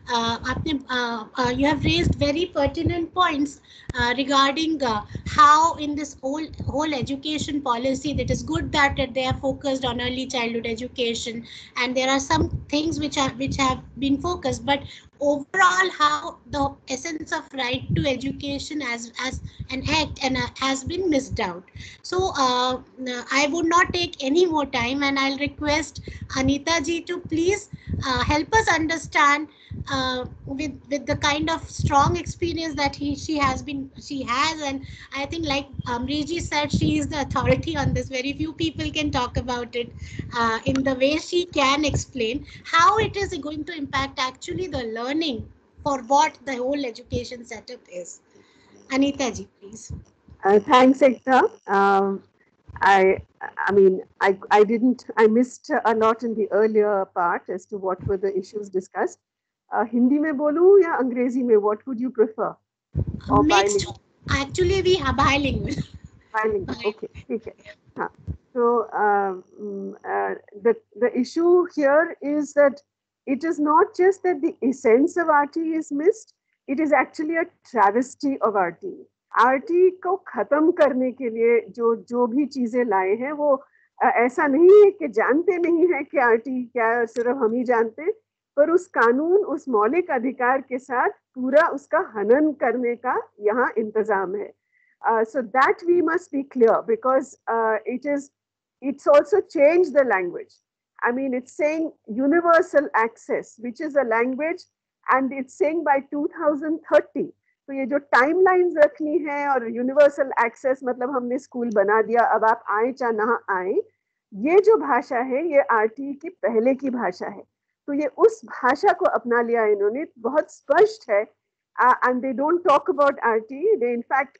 You have raised very pertinent points regarding how in this whole education policy, that is good that they are focused on early childhood education, and there are some things which have been focused, but overall how the essence of right to education as an act and has been missed out. So I would not take any more time, and I'll request Anita ji to please help us understand with the kind of strong experience that she has. And I think, like Reji said, she is the authority on this. Very few people can talk about it in the way she can explain how it is going to impact actually the learning for what the whole education setup is. Anita ji, please. Thanks, Ekta. I, I missed a lot in the earlier part as to what were the issues discussed. Hindi में बोलूं या अंग्रेजी में? What would you prefer? Or Mixed. bilingual? Actually, we are bilingual. Bilingual. Okay, ठीक है. हाँ. So the issue here is that it is not just that the essence of RT is missed, it is actually a travesty of RT. RT को खत्म करने के लिए जो भी चीजें लाए हैं वो ऐसा नहीं है कि जानते नहीं है कि RT क्या है, सिर्फ हम ही जानते हैं, पर उस कानून, उस मौलिक अधिकार के साथ पूरा उसका हनन करने का यहाँ इंतजाम है. So that we must be clear, because it's also changed the language. I mean, it's saying universal access, which is a language, and it's saying by 2030. तो ये जो टाइमलाइंस रखनी है और यूनिवर्सल एक्सेस मतलब हमने स्कूल बना दिया, अब आप आए चाहे ना आए, ये जो भाषा है ये आरटी की पहले की भाषा है. तो ये उस भाषा को अपना लिया इन्होंने, बहुत स्पष्ट है. And they don't talk about RT. They in fact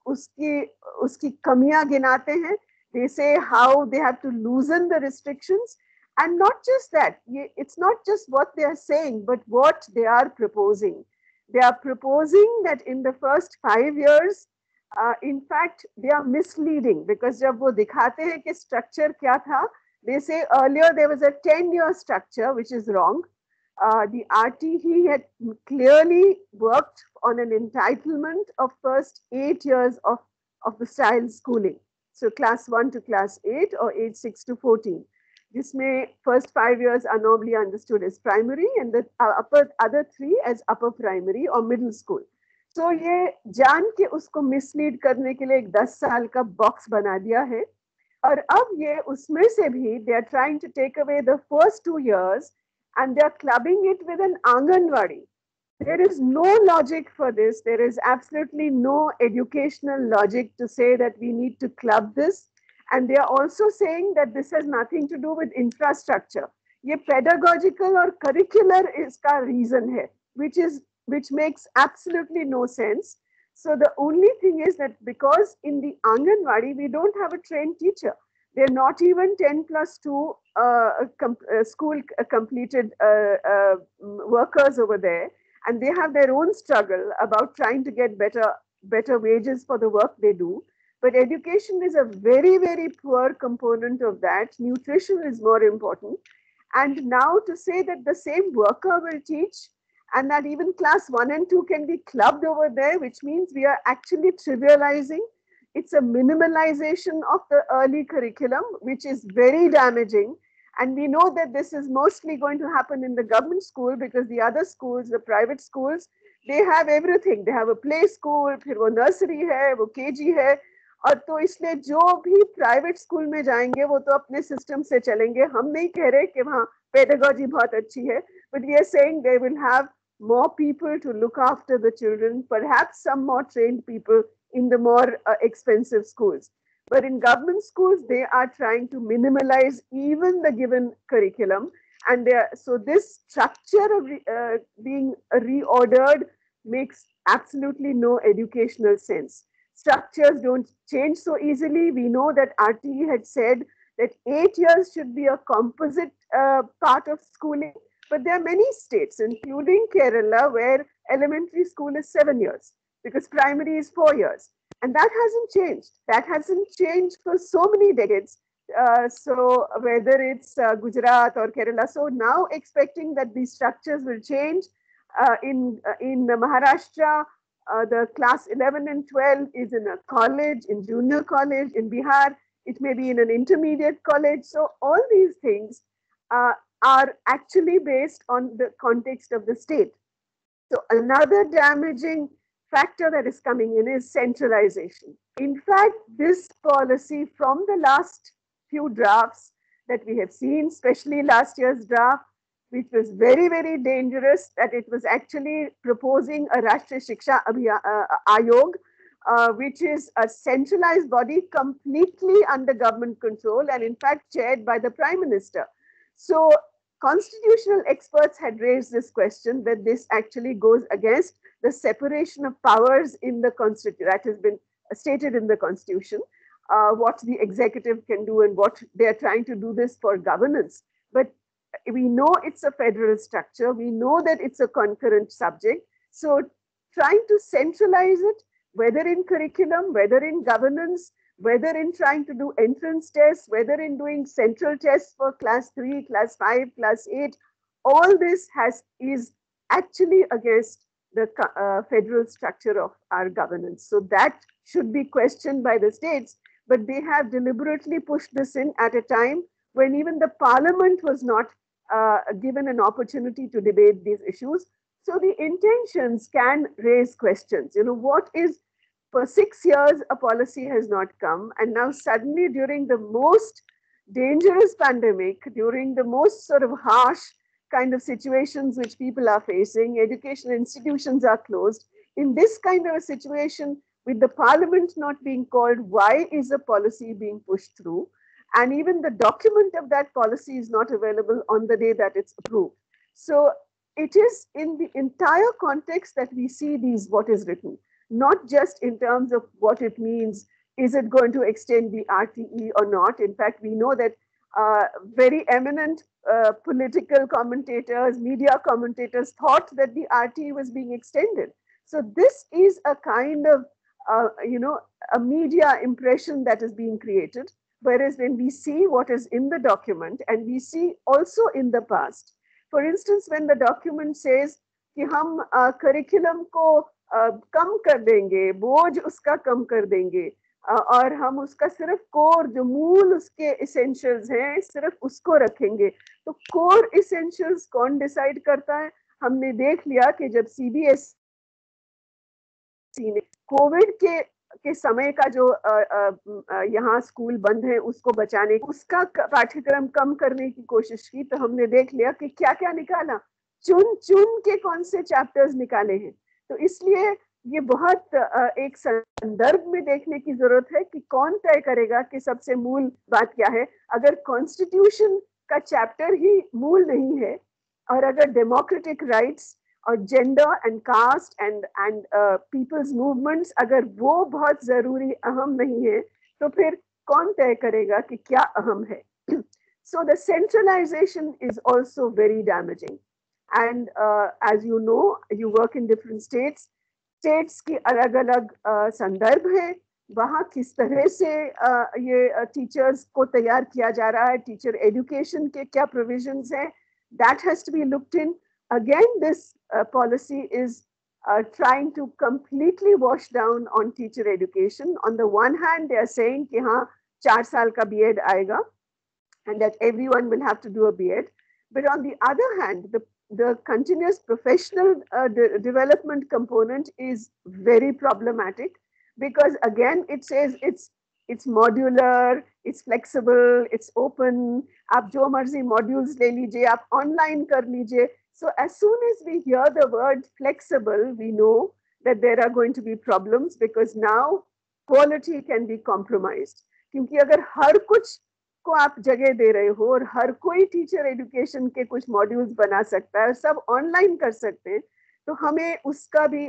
उसकी कमियां गिनाते हैं. They say how they have to loosen the restrictions, and not just that. It's not just what they are saying, but what they are proposing. They are proposing that in the first 5 years, in fact, they are misleading, because जब वो दिखाते हैं कि structure क्या था, they say earlier there was a 10-year structure, which is wrong. The RT, he had clearly worked on an entitlement of first 8 years of the style schooling. So class 1 to class 8 or age 6 to 14. जिसमें first 5 years are normally understood as primary, and the other 3 as upper primary or middle school. So ये जान के उसको mislead करने के लिए एक 10 साल का box बना दिया है. और अब ये उसमें से भी they are trying to take away the first 2 years, and they are clubbing it with an Anganwadi. There is no logic for this. There is absolutely no educational logic to say that we need to club this. And they are also saying that this has nothing to do with infrastructure. ये pedagogical or curricular इसका reason है, which makes absolutely no sense. So the only thing is that because in the Anganwadi we don't have a trained teacher. They're not even 10+2 school completed workers over there, and they have their own struggle about trying to get better wages for the work they do. But education is a very, very poor component of that. Nutrition is more important. And now to say that the same worker will teach, and that even class 1 and 2 can be clubbed over there, which means we are actually trivializing. It's a minimalization of the early curriculum, which is very damaging. And we know that this is mostly going to happen in the government school, because the other schools, the private schools, they have everything. They have a play school, फिर वो nursery है, वो KG है. और तो इसलिए जो भी प्राइवेट स्कूल में जाएंगे वो तो अपने सिस्टम से चलेंगे. हम नहीं कह रहे कि वहाँ पेडागोजी बहुत अच्छी है, but we are saying they will have more people to look after the children, perhaps some more trained people in the more expensive schools. But in government schools, they are trying to minimalize even the given curriculum. And so this structure of being reordered makes absolutely no educational sense. Structures don't change so easily. We know that RTE had said that 8 years should be a composite part of schooling. But there are many states, including Kerala, where elementary school is 7 years, because primary is 4 years. And that hasn't changed. That hasn't changed for so many decades. So whether it's Gujarat or Kerala, so now expecting that these structures will change. In Maharashtra, the class 11 and 12 is in a college, in junior college. In Bihar, it may be in an intermediate college. So all these things are actually based on the context of the state. So another damaging factor that is coming in is centralization. In fact, this policy from the last few drafts that we have seen, especially last year's draft, which was very, very dangerous, that it was actually proposing a Rashtriya Shiksha Ayog, which is a centralized body completely under government control and in fact chaired by the Prime Minister. So constitutional experts had raised this question that this actually goes against the separation of powers in the Constitution that has been stated in the Constitution, what the executive can do and what they are trying to do this for governance. But we know it's a federal structure. We know that it's a concurrent subject. So trying to centralize it, whether in curriculum, whether in governance, whether in trying to do entrance tests, whether in doing central tests for class 3, class 5, class 8, all this is actually against the federal structure of our governance. So that should be questioned by the states, but they have deliberately pushed this in at a time when even the parliament was not given an opportunity to debate these issues. So the intentions can raise questions. You know, what is, for 6 years, a policy has not come, and now suddenly during the most dangerous pandemic, during the most sort of harsh kind of situations which people are facing, education institutions are closed. In this kind of a situation, with the parliament not being called, why is a policy being pushed through? And even the document of that policy is not available on the day that it's approved. So it is in the entire context that we see what is written, not just in terms of what it means. Is it going to extend the RTE or not? In fact, we know that very eminent political commentators, media commentators thought that the RTE was being extended. So this is a kind of, a media impression that is being created. Whereas when we see what is in the document, and we see also in the past, for instance, when the document says कि हम curriculum को कम कर देंगे, बोझ उसका कम कर देंगे, और हम उसका सिर्फ कोर, जो मूल उसके essentials हैं, सिर्फ उसको रखेंगे, तो core essentials कौन डिसाइड करता है? हमने देख लिया कि जब CBSE ने कोविड के समय का जो यहाँ स्कूल बंद है उसको बचाने, उसका पाठ्यक्रम कम करने की कोशिश की, तो हमने देख लिया कि क्या क्या निकाला, चुन चुन के कौन से चैप्टर्स निकाले हैं. तो इसलिए ये बहुत एक संदर्भ में देखने की जरूरत है कि कौन तय करेगा कि सबसे मूल बात क्या है. अगर कॉन्स्टिट्यूशन का चैप्टर ही मूल नहीं है, और अगर डेमोक्रेटिक राइट्स और gender and caste and people's movements अगर वो बहुत जरूरी अहम नहीं है, तो फिर कौन तय करेगा कि क्या अहम है. So the centralization is also very damaging. And as you know, you work in different states. States की अलग-अलग संदर्भ है, वहाँ किस तरह से ये टीचर्स को तैयार किया जा रहा है, टीचर एजुकेशन के क्या प्रोविजंस हैं, that has to be looked in. Again, this policy is trying to completely wash down on teacher education. On the one hand, they are saying कि हाँ 4 साल का B.Ed आएगा, and that everyone will have to do a B.Ed. But on the other hand, the continuous professional development component is very problematic, because again it says it's modular, it's flexible, it's open. आप जो मर्जी modules ले लीजिए, आप online कर लीजिए. So as soon as we hear the word flexible, we know that there are going to be problems, because now quality can be compromised. क्योंकि अगर हर कुछ को आप जगह दे रहे हो और हर कोई टीचर एजुकेशन के कुछ मॉड्यूल्स बना सकता है, सब ऑनलाइन कर सकते हैं, तो हमें उसका भी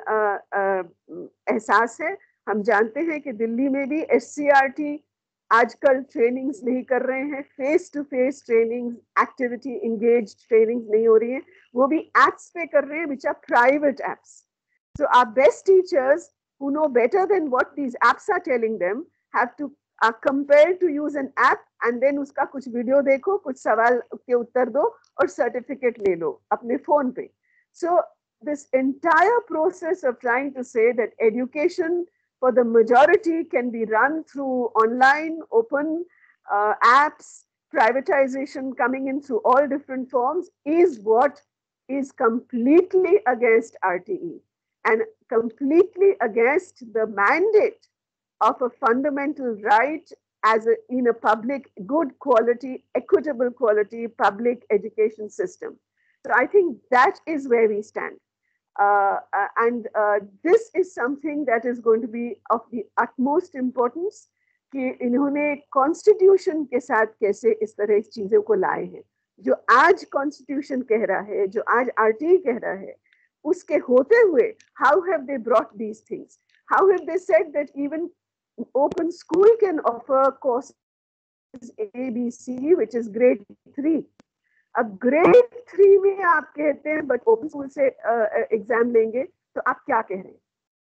एहसास है. हम जानते हैं कि दिल्ली में भी SCRT आजकल ट्रेनिंग्स नहीं कर रहे हैं, face to face trainings, activity engage trainings नहीं हो रही हैं, वो भी एप्स पे कर रहे हैं, which are private apps. So our best teachers who know better than what these apps are telling them have to are compelled to use an app, and then उसका कुछ वीडियो देखो, कुछ सवाल के उत्तर दो और सर्टिफिकेट ले लो अपने फोन पे. So this entire process of trying to say that education for the majority can be run through online, open apps, privatization coming in through all different forms, is what is completely against RTE and completely against the mandate of a fundamental right in a public, good quality, equitable quality public education system. So I think that is where we stand. And this is something that is going to be of the utmost importance कि इन्होंने constitution के साथ कैसे इस तरह इस चीजों को लाए हैं. जो आज कॉन्स्टिट्यूशन कह रहा है, जो आज आरटीई कह रहा है, उसके होते हुए how have they brought these things? How have they said that even open school can offer courses A, B, C, which is grade 3. अब ग्रेड 3 में आप कहते हैं बट ओपन स्कूल से एग्जाम लेंगे, तो आप क्या कह रहे हैं?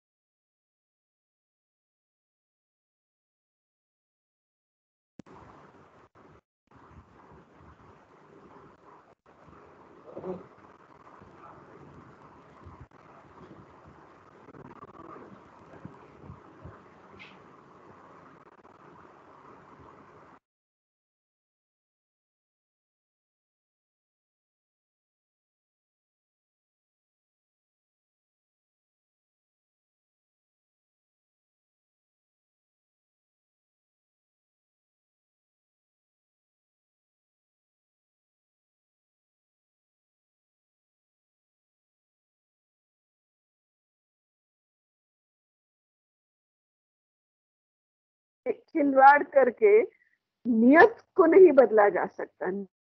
खिलवाड़ करके नियत को नहीं बदला जा सकता.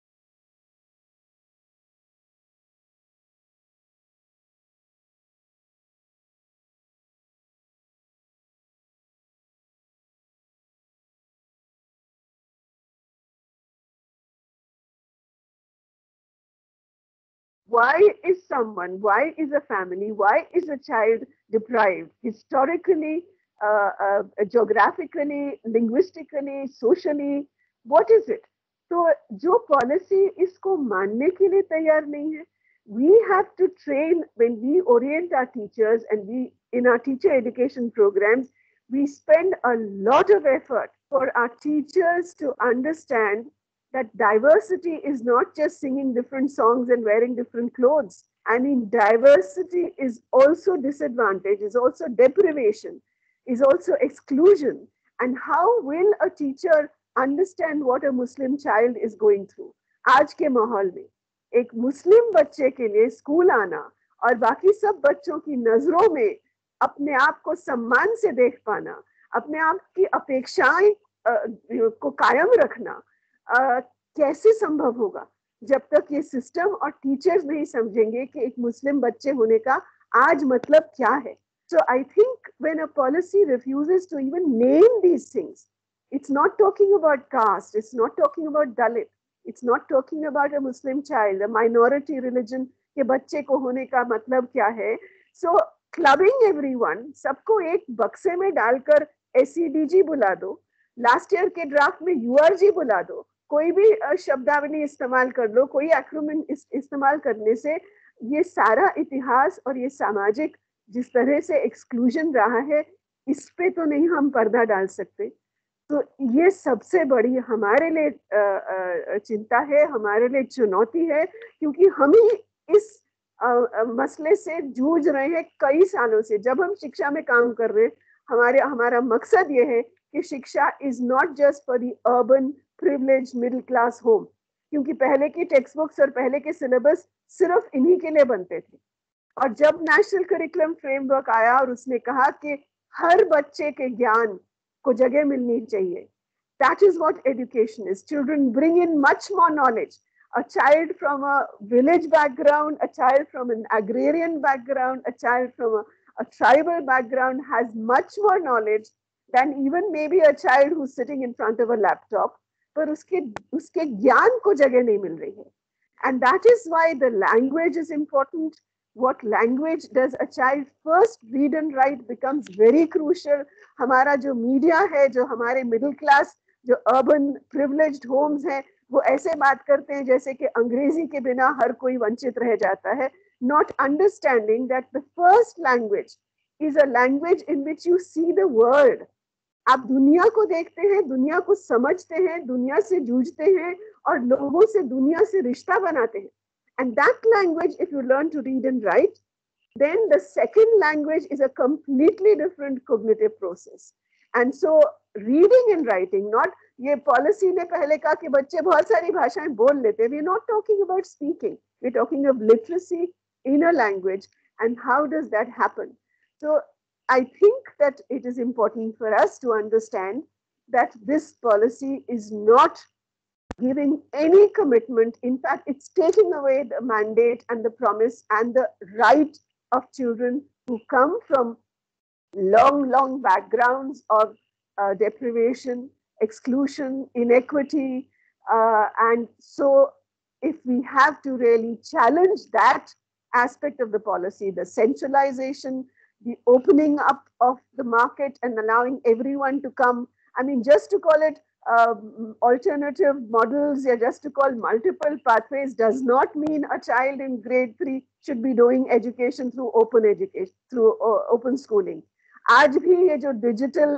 Why is someone, why is a family, why is a child deprived historically, geographically, linguistically, socially? What is it? तो जो पॉलिसी इसको मानने के लिए तैयार नहीं है, we have to train. When we orient our teachers and we in our teacher education programs, we spend a lot of effort for our teachers to understand that diversity is not just singing different songs and wearing different clothes. I mean, diversity is also disadvantage, is also deprivation, is also exclusion. And how will a teacher understand what a Muslim child is going through? आज के माहौल में एक मुस्लिम बच्चे के लिए school आना और बाकी सब बच्चों की नजरों में अपने आप को सम्मान से देख पाना, अपने आप की अपेक्षाएं को कायम रखना कैसे संभव होगा जब तक ये सिस्टम और टीचर्स नहीं समझेंगे कि एक मुस्लिम बच्चे होने का आज मतलब क्या है. So I think when a policy refuses to even name these things, it's not talking about caste, it's not talking about Dalit, it's not talking about a Muslim child, a minority religion के बच्चे को होने का मतलब क्या है. So clubbing everyone, सबको एक बक्से में डालकर SEDG बुला दो, लास्ट ईयर के ड्राफ्ट में URG बुला दो, कोई भी शब्दावली इस्तेमाल कर लो, कोई एक्रोनिम इस्तेमाल करने से ये सारा इतिहास और ये सामाजिक जिस तरह से एक्सक्लूजन रहा है, इस पे तो नहीं हम पर्दा डाल सकते. तो ये सबसे बड़ी हमारे लिए चिंता है, हमारे लिए चुनौती है, क्योंकि हम ही इस मसले से जूझ रहे हैं कई सालों से. जब हम शिक्षा में काम कर रहे हैं, हमारा मकसद ये है कि शिक्षा is not just for the urban privilege middle class home, क्योंकि पहले की टेक्स्ट बुक्स और पहले के सिलेबस सिर्फ इन्हीं के लिए बनते थे. और जब नेशनल करिकुलम फ्रेमवर्क आया और उसने कहा कि हर बच्चे के ज्ञान को जगह मिलनी चाहिए, that is what education is. Children bring in much more knowledge. A child from a village background, a child from an agrarian background, a child from a tribal background has much more knowledge than even maybe a child who's sitting in front of a laptop. पर उसके ज्ञान को जगह नहीं मिल रही है. And that is why the language is important. What language does a child first read and write becomes very crucial. हमारा जो मीडिया है, जो हमारे मिडिल क्लास, जो अर्बन प्रिविलेज्ड होम्स हैं, वो ऐसे बात करते हैं जैसे कि अंग्रेजी के बिना हर कोई वंचित रह जाता है, not understanding that the first language is a language in which you see the world. आप दुनिया को देखते हैं, दुनिया को समझते हैं, दुनिया से जूझते हैं और लोगों से, दुनिया से रिश्ता बनाते हैं. And that language, if you learn to read and write, then the second language is a completely different cognitive process. And so reading and writing, not ये policy ने पहले कहा कि बच्चे बहुत सारी भाषाएं बोल लेते. We're not talking about speaking. We're talking of literacy in a language, and how does that happen? So I think that it is important for us to understand that this policy is not giving any commitment. In fact, it's taking away the mandate and the promise and the right of children who come from long backgrounds of deprivation, exclusion, inequity. And so if we have to really challenge that aspect of the policy, the centralization, the opening up of the market and allowing everyone to come, I mean, just to call it alternative models, or just to call multiple pathways, does not mean a child in grade 3 should be doing education through open education, through open schooling. आज भी ये जो digital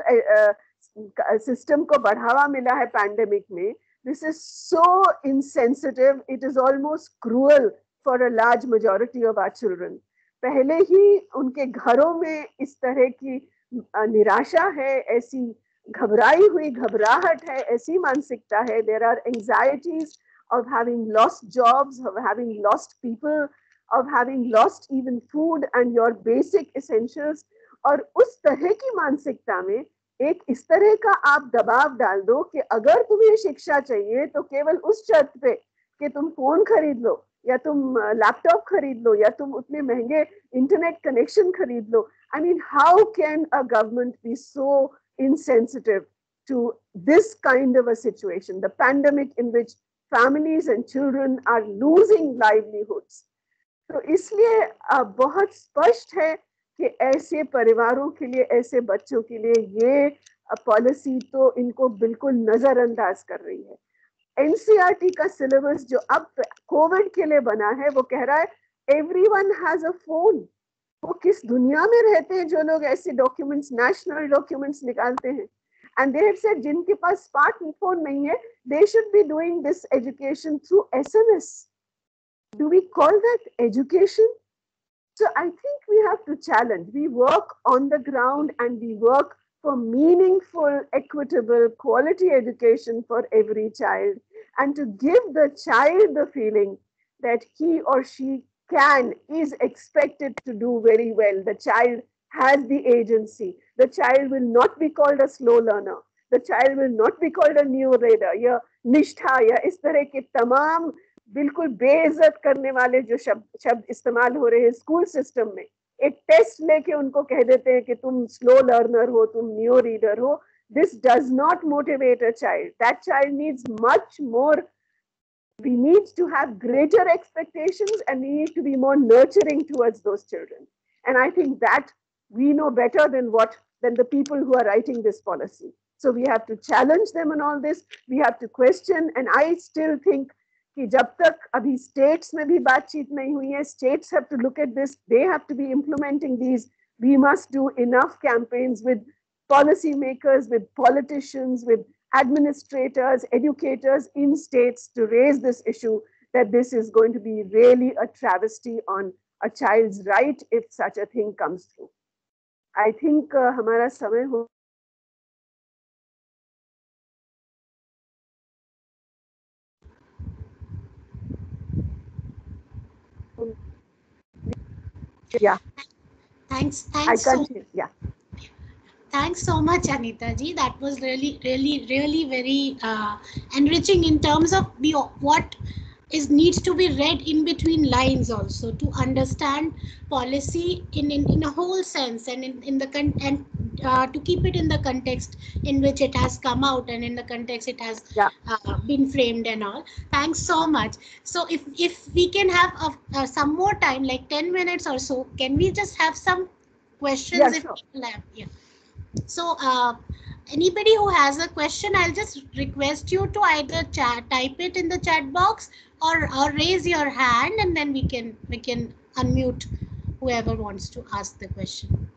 system को बढ़ावा मिला है pandemic में, this is so insensitive, it is almost cruel for a large majority of our children. पहले ही उनके घरों में इस तरह की निराशा है, ऐसी घबराई हुई घबराहट है, ऐसी मानसिकता है. There are anxieties of having lost jobs, of having lost people, of having lost even food and your basic essentials. और उस तरह की मानसिकता में एक इस तरह का आप दबाव डाल दो कि अगर तुम्हें शिक्षा चाहिए तो केवल उस शर्त पे कि तुम फोन खरीद लो, या तुम लैपटॉप खरीद लो, या तुम उतने महंगे इंटरनेट कनेक्शन खरीद लो. I mean, how can a government be so insensitive to this kind of a situation, the pandemic in which families and children are losing livelihoods? तो इसलिए बहुत स्पष्ट है कि ऐसे परिवारों के लिए, ऐसे बच्चों के लिए ये पॉलिसी तो इनको बिल्कुल नजरअंदाज कर रही है. एनसीईआरटी का सिलेबस जो अब कोविड के लिए बना है, वो कह रहा है एवरीवन हैज अ फोन. वो किस दुनिया में रहते हैं जो लोग ऐसे डॉक्यूमेंट्स, नेशनल डॉक्यूमेंट्स निकालते हैं? एंड दे हैव सेड जिनके पास स्मार्टफोन नहीं है, they should be doing this education through SMS. Do we call that education? So I think we have to challenge. We work on the ground and we work for meaningful, equitable, quality education for every child, and to give the child the feeling that he or she is expected to do very well. The child has the agency. The child will not be called a slow learner. The child will not be called a new reader, या निष्ठा, या इस तरह के तमाम बिल्कुल बेइज्जत करने वाले जो शब्द इस्तेमाल हो रहे हैं स्कूल सिस्टम में. एक टेस्ट लेके उनको कह देते हैं कि तुम स्लो लर्नर हो, तुम न्यू रीडर हो. This does not motivate a child. That child needs much more. We need to have greater expectations, and we need to be more nurturing towards those children. And I think that we know better than the people who are writing this policy. So we have to challenge them on all this. We have to question, and I still think कि जब तक अभी states में भी बातचीत नहीं हुई है, states have to look at this, they have to be implementing these. We must do enough campaigns with policy makers, with politicians, with administrators, educators in states to raise this issue, that this is going to be really a travesty on a child's right if such a thing comes through. I think हमारा समय हो yeah. Thanks I so continue. Yeah. Thanks so much, Anita ji. That was really very enriching in terms of what needs to be read in between lines also, to understand policy in a whole sense, and to keep it in the context in which it has come out, and in the context it has been framed and all. Thanks so much. So if we can have some more time, like 10 minutes or so, can we just have some questions? Yeah, if sure. people have? Yeah. So anybody who has a question, I'll just request you to either type it in the chat box, or raise your hand, and then we can unmute whoever wants to ask the question.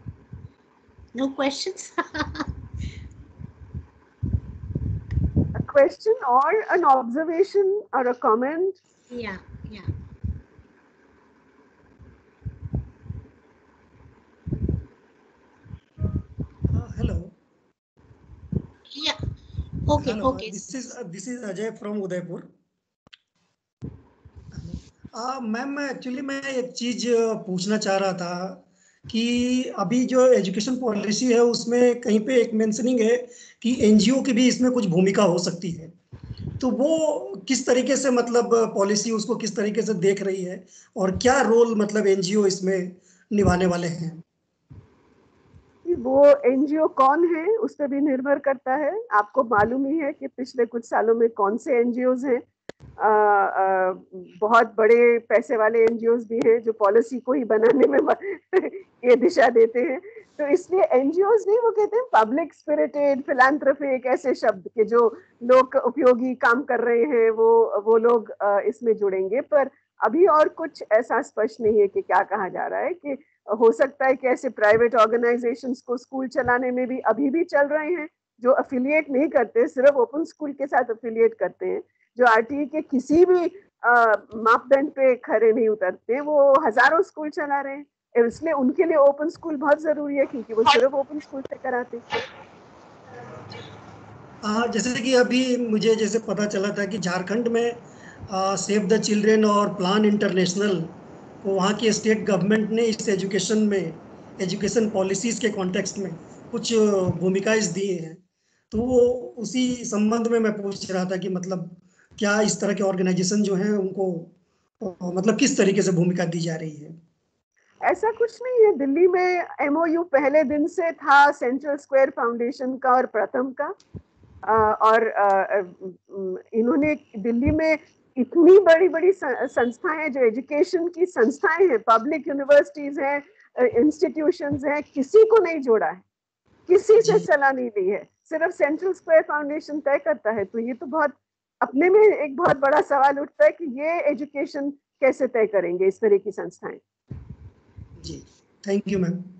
No questions? question or an observation or a comment? Yeah. Hello. Yeah. Okay. Hello. Okay. This is Ajay from Udaipur. Ma'am actually मैं एक चीज पूछना चाह रहा था कि अभी जो एजुकेशन पॉलिसी है उसमें कहीं पे एक मेंशनिंग है कि एनजीओ की भी इसमें कुछ भूमिका हो सकती है, तो वो किस तरीके से मतलब पॉलिसी उसको किस तरीके से देख रही है और क्या रोल मतलब एनजीओ इसमें निभाने वाले हैं? वो एनजीओ कौन है उस पर भी निर्भर करता है। आपको मालूम ही है कि पिछले कुछ सालों में कौन से एनजीओज हैं। बहुत बड़े पैसे वाले एनजीओज भी हैं जो पॉलिसी को ही बनाने में ये दिशा देते हैं। तो इसलिए एनजीओज नहीं, वो कहते हैं पब्लिक स्पिरिटेड फिलैंथ्रोपिक, ऐसे शब्द के जो लोग उपयोगी काम कर रहे हैं वो लोग इसमें जुड़ेंगे। पर अभी और कुछ ऐसा स्पष्ट नहीं है कि क्या कहा जा रहा है। कि हो सकता है कि ऐसे प्राइवेट ऑर्गेनाइजेशंस को स्कूल चलाने में भी अभी भी चल रहे हैं जो अफिलिएट नहीं करते, सिर्फ ओपन स्कूल के साथ अफिलिएट करते हैं, जो आरटीई के किसी भी मापदंड पे खरे नहीं उतरते हैं, वो हजारों स्कूल चला रहे हैं। इसलिए उनके लिए ओपन स्कूल बहुत जरूरी है क्योंकि वो सिर्फ ओपन स्कूल से कराते हैं। जैसे कि अभी मुझे जैसे पता चला था कि झारखंड में सेव द चिल्ड्रेन और प्लान इंटरनेशनल को वहाँ की स्टेट गवर्नमेंट ने इस एजुकेशन पॉलिसीज़ के कॉन्टेक्स्ट में कुछ भूमिकाएं दी हैं, तो वो उसी संबंध में मैं पूछ रहा था कि मतलब क्या इस तरह के ऑर्गेनाइजेशन जो हैं उनको मतलब किस तरीके से भूमिका दी जा रही है? ऐसा कुछ नहीं है। दिल्ली में एमओयू पहले दिन से था सेंट्रल स्क्वायर फाउंडेशन का और प्रथम का। और इन्होंने दिल्ली में इतनी बड़ी बड़ी संस्थाएं हैं जो एजुकेशन की संस्थाएं हैं, पब्लिक यूनिवर्सिटीज हैं, इंस्टीट्यूशंस हैं, किसी को नहीं जोड़ा है, किसी से सलाह नहीं ली है, सिर्फ सेंट्रल स्क्वायर फाउंडेशन तय करता है। तो ये तो बहुत अपने में एक बहुत बड़ा सवाल उठता है कि ये एजुकेशन कैसे तय करेंगे इस तरह की संस्थाएं। जी, thank you ma'am.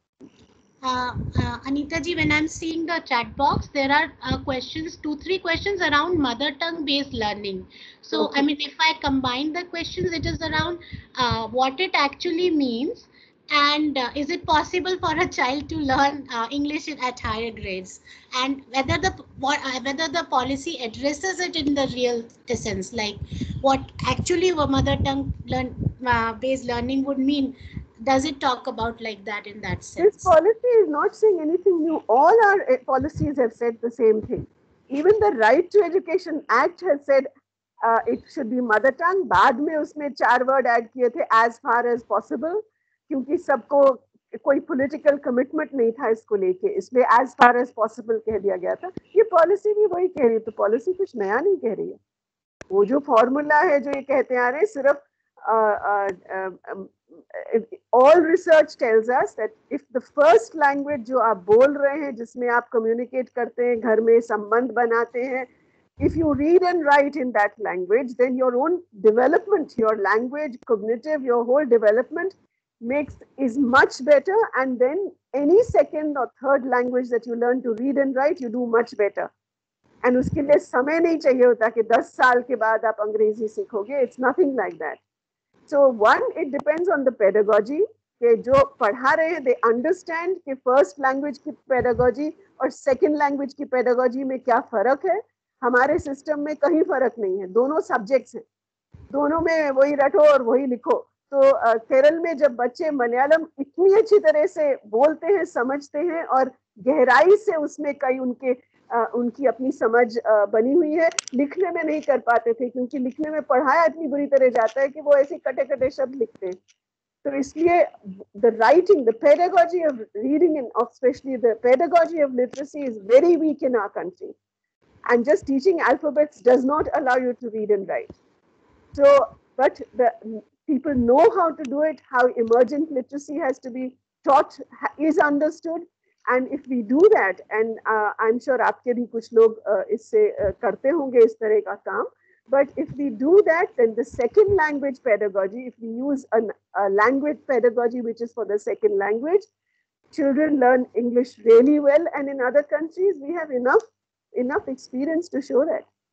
Anita ji, when I'm seeing the chat box, there are questions, 2-3 questions around mother tongue based learning. So, okay. I mean, if I combine the questions, it is around what it actually means, and is it possible for a child to learn English at higher grades, and whether the policy addresses it in the real essence, like what actually a mother tongue based learning would mean. Does it talk about like that in that sense? This policy is not saying anything new. All our policies have said the same thing. Even the Right to Education Act has said it should be mother tongue. बाद में उसमें 4 word add किए थे, as far as possible, क्योंकि सबको कोई political commitment नहीं था इसको लेके, इसलिए as far as possible कह दिया गया था। ये पॉलिसी भी वही कह रही है, तो पॉलिसी कुछ नया नहीं कह रही है। वो जो फॉर्मूला है जो ये कहते आ रहे, सिर्फ all research tells us that if the first language जो आप बोल रहे हैं, जिसमें आप communicate करते हैं, घर में संबंध बनाते हैं, if you read and write in that language, then your own development, your language, cognitive, your whole development is much better, and then any second or third language that you learn to read and write, you do much better. And उसके लिए समय नहीं चाहिए होता कि 10 साल के बाद आप अंग्रेजी सीखोगे. It's nothing like that. So one, it depends on the pedagogy कि जो पढ़ा रहे हैं, they understand कि first language की pedagogy और second language की pedagogy में क्या फर्क है. हमारे सिस्टम में कहीं फर्क नहीं है, दोनों सब्जेक्ट्स हैं, दोनों में वही रटो और वही लिखो. तो केरल में जब बच्चे मलयालम इतनी अच्छी तरह से बोलते हैं, समझते हैं और गहराई से उसमें कई उनकी अपनी समझ बनी हुई है, लिखने में नहीं कर पाते थे क्योंकि लिखने में पढ़ाया इतनी बुरी तरह जाता है कि वो ऐसे कटे कटे शब्द लिखते हैं. तो इसलिए the writing, the pedagogy of reading and especially the pedagogy of literacy is very weak in our country, and just teaching alphabets does not allow you to read and write. So but the people know how to do it, how emergent literacy has to be taught is understood. And if we do that, and I'm sure आपके भी कुछ लोग इससे करते होंगे इस तरह का काम, but if we do that, then the second language pedagogy, if we use a language pedagogy which is for the second language, children learn English really well, and in other countries we have enough experience to show that.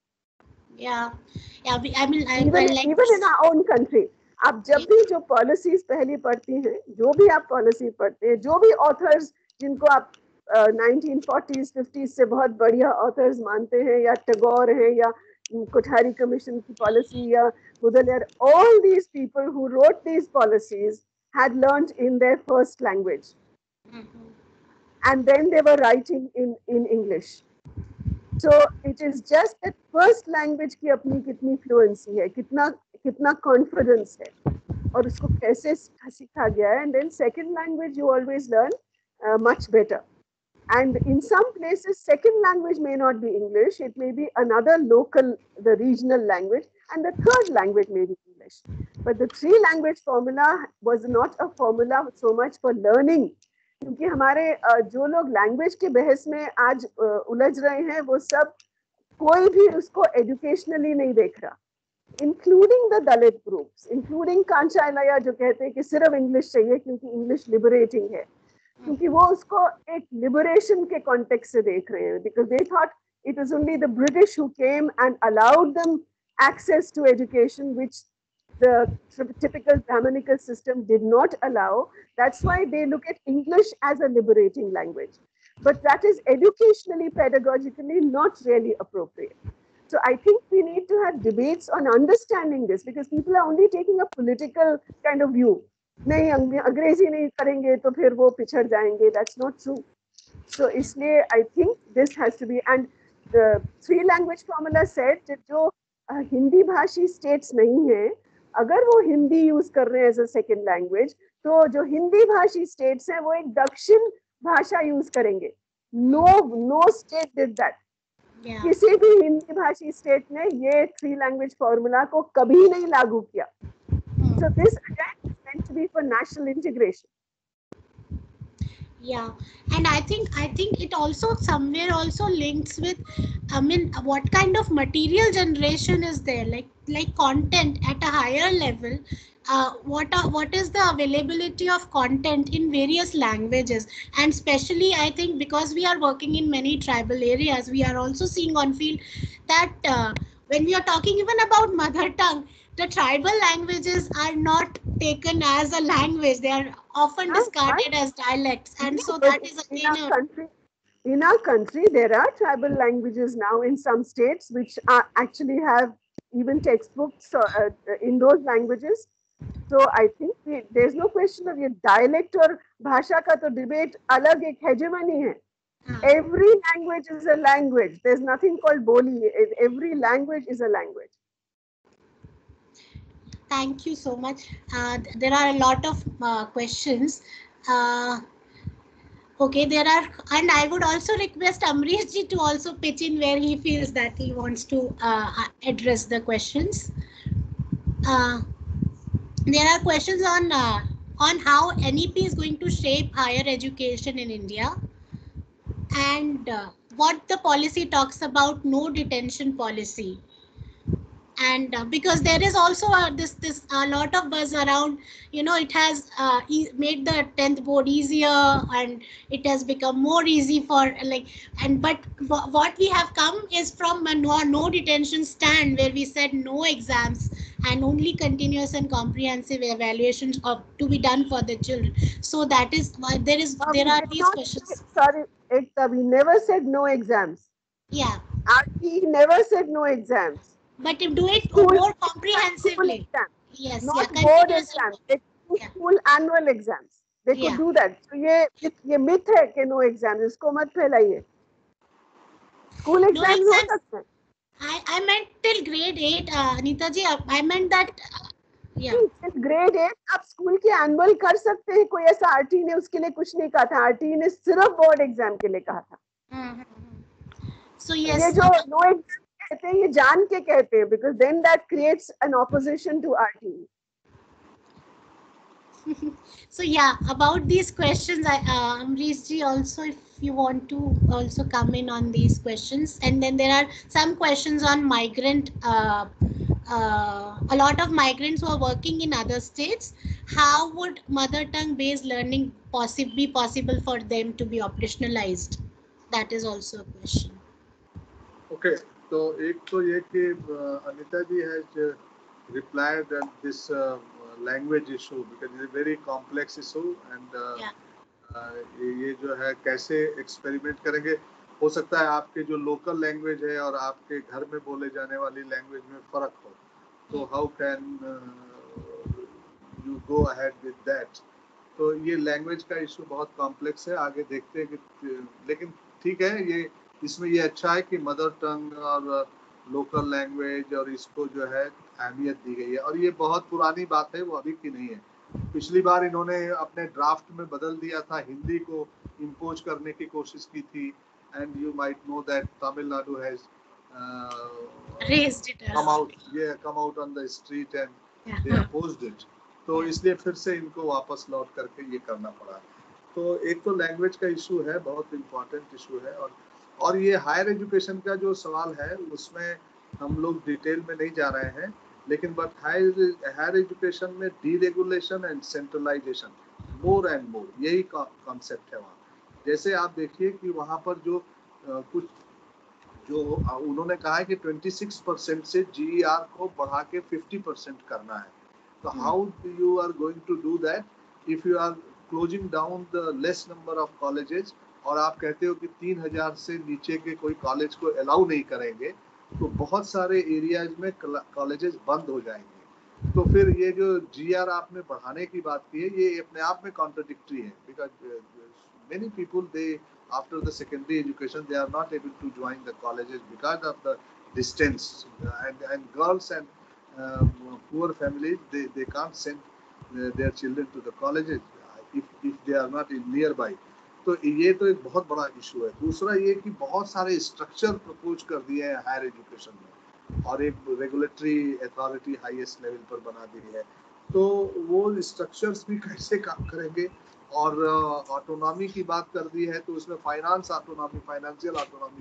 Yeah, yeah. I mean, I like even in our own country, आप जब भी जो policies पहली पढ़ती हैं, जो भी आप पॉलिसी पढ़ते हैं, जो भी ऑथर्स जिनको आप 1940s 50s से बहुत बढ़िया ऑथर्स मानते हैं, या टैगोर है, या कोठारी कमीशन की पॉलिसी, या बुदलियार, all these people who wrote these policies had learned in their first language, and then they were writing in English. So it is just that first language की अपनी कितनी fluency है, कितना confidence है, और उसको कैसे सीखा गया है, and then second language you always learn much better. And in some places, second language may not be English, it may be another local, the regional language, and the third language may be English. But the three language formula was not a formula so much for learning, क्योंकि हमारे जो लोग language के बहस में आज उलझ रहे हैं, वो सब कोई भी उसको एजुकेशनली नहीं देख रहा, including the Dalit groups, including Kancha Ilaiah, जो कहते हैं कि सिर्फ इंग्लिश चाहिए क्योंकि इंग्लिश लिबरेटिंग है, क्योंकि वो उसको एक लिबरेशन के कॉन्टेक्स्ट से देख रहे हैं, because they thought it is only the British who came and allowed them access to education, which the typical Brahminical system did not allow. That's why they look at English as a liberating language. But that is educationally, pedagogically not really appropriate. So I think we need to have debates on understanding this, because people are only taking a political kind of view. नहीं अंग्रेजी नहीं करेंगे तो फिर वो पिछड़ जाएंगे. That's not true. So इसलिए I think this has to be, and the three language formula said that जो हिंदी भाषी स्टेट्स नहीं है, अगर वो हिंदी यूज कर रहे हैं एज अ सेकेंड लैंग्वेज, तो जो हिंदी भाषी स्टेट्स हैं वो एक दक्षिण भाषा यूज करेंगे. No state did that. किसी भी हिंदी भाषी स्टेट ने ये थ्री लैंग्वेज फॉर्मूला को कभी नहीं लागू किया. So this again is meant to be for national integration. Yeah, and I think it also somewhere also links with, I mean, what kind of material generation is there, like content at a higher level. What is the availability of content in various languages, and especially I think because we are working in many tribal areas, we are also seeing on field that when we are talking even about mother tongue, the tribal languages are not taken as a language. They are often discarded as dialects, and so that is in our country there are tribal languages now in some states which actually have even textbooks in those languages. So I think there's no question of your dialect or bhasha ka to debate alag ek hegemony hai. Every language is a language. There's nothing called boli. Every language is a language. Thank you so much. There are a lot of questions. Okay, there are, and I would also request Amrish ji to also pitch in where he feels that he wants to address the questions. There are questions on how NEP is going to shape higher education in India, and what the policy talks about no detention policy. And because there is also this a lot of buzz around, it has made the 10th board easier, and it has become more easy for but what we have come is from a no detention stand, where we said no exams and only continuous and comprehensive evaluations to be done for the children. So that is why there are these questions. Sorry, Ekta, we never said no exams. Yeah. We never said no exams. But to do it more comprehensively. Yes, not board exams. They could do school annual exams. They could do that. So ये myth है कि no exams. इसको मत फैलाइए. School exams हो सकते हैं. I meant till grade 8, Anita ji. I meant that. Till grade 8 आप school के annual कर सकते हैं. कोई ऐसा RT ने उसके लिए कुछ नहीं कहा था. RT ने सिर्फ board exam के लिए कहा था. So yes. ये जो no exam कहते हैं, ये जान के कहते हैं, because then that creates an opposition to RT. So yeah, about these questions, Amrish ji, also if you want to also come in on these questions. And then there are some questions on migrant, a lot of migrants who are working in other states. How would mother tongue based learning be possible for them to be operationalized? That is also a question. Okay. तो एक तो ये कि Anita ji has replied that this language issue because it's a very complex issue and ये जो है कैसे experiment करेंगे। हो सकता है आपके जो लोकल लैंग्वेज है और आपके घर में बोले जाने वाली लैंग्वेज में फर्क हो, तो how can you go ahead with that. तो ये लैंग्वेज का इशू बहुत कॉम्प्लेक्स है, आगे देखते हैं कि, लेकिन ठीक है, ये इसमें ये अच्छा है कि मदर टंग और लोकल लैंग्वेज और इसको जो है अहमियत दी गई है। और ये बहुत पुरानी बात है, वो अभी की नहीं है। पिछली बार इन्होंने अपने ड्राफ्ट में बदल दिया था, हिंदी को इम्पोज करने की कोशिश की थी। And you might know that Tamil Nadu has raised it come out on the street and they opposed it। तो इसलिए फिर से इनको वापस लौट करके ये करना पड़ा। तो एक तो लैंग्वेज का इशू है, बहुत इम्पोर्टेंट इशू है। और ये हायर एजुकेशन का जो सवाल है उसमें हम लोग डिटेल में नहीं जा रहे हैं, लेकिन बट हायर एजुकेशन में deregulation and centralization more and more, यही कॉन्सेप्ट है वहाँ। जैसे आप देखिए कि वहाँ पर जो कुछ जो उन्होंने कहा है कि 26% से GER को बढ़ा के 50% करना है। तो how you are going to do that if you are closing down the less number of colleges, और आप कहते हो कि 3000 से नीचे के कोई कॉलेज को अलाउ नहीं करेंगे, तो बहुत सारे एरियाज में कॉलेजेस बंद हो जाएंगे। तो फिर ये जो GER आपने बढ़ाने की बात की है, ये अपने आप में कॉन्ट्रडिक्टरी है, because many people they after the secondary education they are not able to join the colleges because of the distance, and girls and poor families they can't send their children to the colleges if they are not in nearby। तो ये तो एक बहुत बड़ा issue है। दूसरा ये कि बहुत सारे स्ट्रक्चर प्रपोज कर दिए हैं हायर एजुकेशन में, और एक रेगुलेटरी अथॉरिटी हाईएस्ट लेवल पर बना दी है। तो वो स्ट्रक्चर्स भी कैसे काम करेंगे, और ऑटोनॉमी की बात कर दी है तो उसमें फाइनेंस ऑटोनॉमी, फाइनेंशियल ऑटोनॉमी।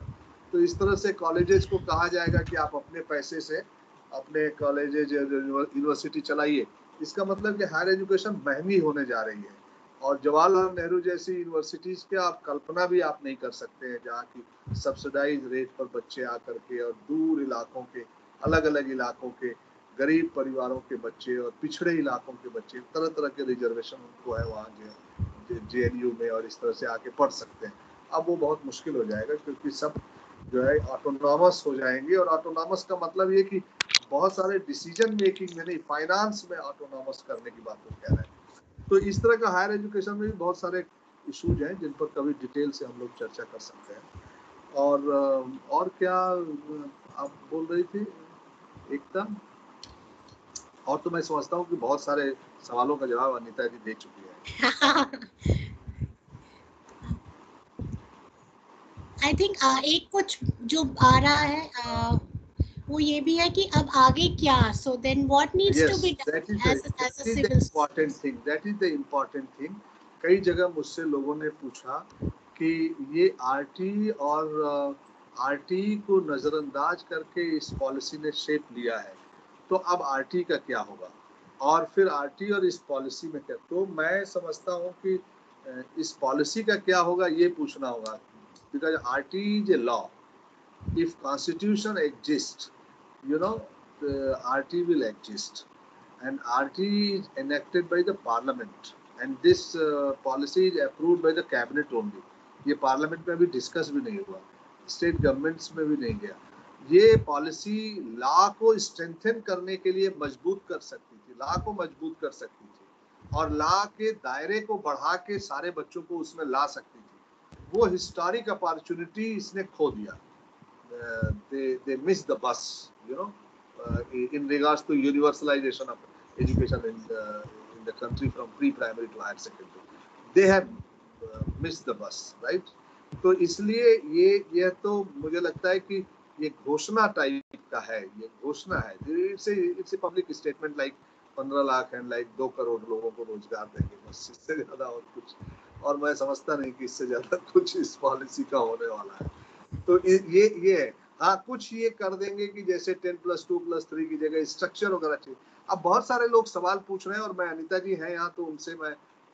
तो इस तरह से कॉलेजेस को कहा जाएगा कि आप अपने पैसे से अपने कॉलेजेस यूनिवर्सिटी चलाइए, इसका मतलब कि हायर एजुकेशन महंगी होने जा रही है। और जवाहरलाल नेहरू जैसी यूनिवर्सिटीज के आप कल्पना भी आप नहीं कर सकते हैं, जहाँ की सब्सिडाइज रेट पर बच्चे आकर के, और दूर इलाकों के, अलग अलग इलाकों के गरीब परिवारों के बच्चे और पिछड़े इलाकों के बच्चे, तरह तरह के रिजर्वेशन उनको है वहाँ जो JNU में, और इस तरह से आके पढ़ सकते हैं। अब वो बहुत मुश्किल हो जाएगा, क्योंकि सब जो है ऑटोनॉमस हो जाएंगे। और ऑटोनॉमस का मतलब ये कि बहुत सारे डिसीजन मेकिंग में नहीं, फाइनेंस में ऑटोनॉमस करने की बात वो कह रहे हैं। तो इस तरह का हायर एजुकेशन में भी बहुत सारे इशूज हैं जिन पर कभी डिटेल से हम लोग चर्चा कर सकते हैं। और क्या आप बोल रही थी एकता? और तो मैं समझता हूँ कि बहुत सारे सवालों का जवाब अनीता जी दे चुकी है। आई थिंक एक कुछ जो आ रहा है वो ये भी है कि अब आगे क्या, so then what needs to be done as a civil important thing, that is the important thing. कई जगह मुझसे लोगों ने पूछा कि ये RT और RT को नजरअंदाज करके इस पॉलिसी ने शेप लिया है, तो अब RT का क्या होगा, और फिर RT और इस पॉलिसी में क्या। तो मैं समझता हूँ कि इस पॉलिसी का क्या होगा ये पूछना होगा, because RT is a law. If constitution exist, you know, the RT will exist, and RT is enacted by the parliament, and this policy is approved by the cabinet only। ये parliament में अभी discuss भी नहीं हुआ, state governments में भी नहीं गया। ये पॉलिसी लॉ को स्ट्रेंथन करने के लिए मजबूत कर सकती थी, लॉ को मजबूत कर सकती थी, और लॉ के दायरे को बढ़ा के सारे बच्चों को उसमें ला सकती थी। वो हिस्टोरिक अपॉर्चुनिटी इसने खो दिया। They missed the bus, you know, in regards to universalization of education in the country from pre-primary to higher secondary. They have missed the bus, right? तो इसलिए ये तो मुझे लगता है कि ये घोषणा टाइप का है, ये घोषणा है। It's a public statement like 15 lakh and like 2 crore लोगों को रोजगार देंगे, बस इससे ज्यादा और कुछ, और मैं समझता नहीं कि इससे ज्यादा कुछ इस पॉलिसी का होने वाला है। तो ये है। हाँ, कुछ ये कर देंगे कि जैसे 10+2+3 की जगह स्ट्रक्चर वगैरह चाहिए। अब बहुत सारे लोग सवाल पूछ रहे हैं, और मैं अनीता जी हैं यहाँ, तो उनसे मैं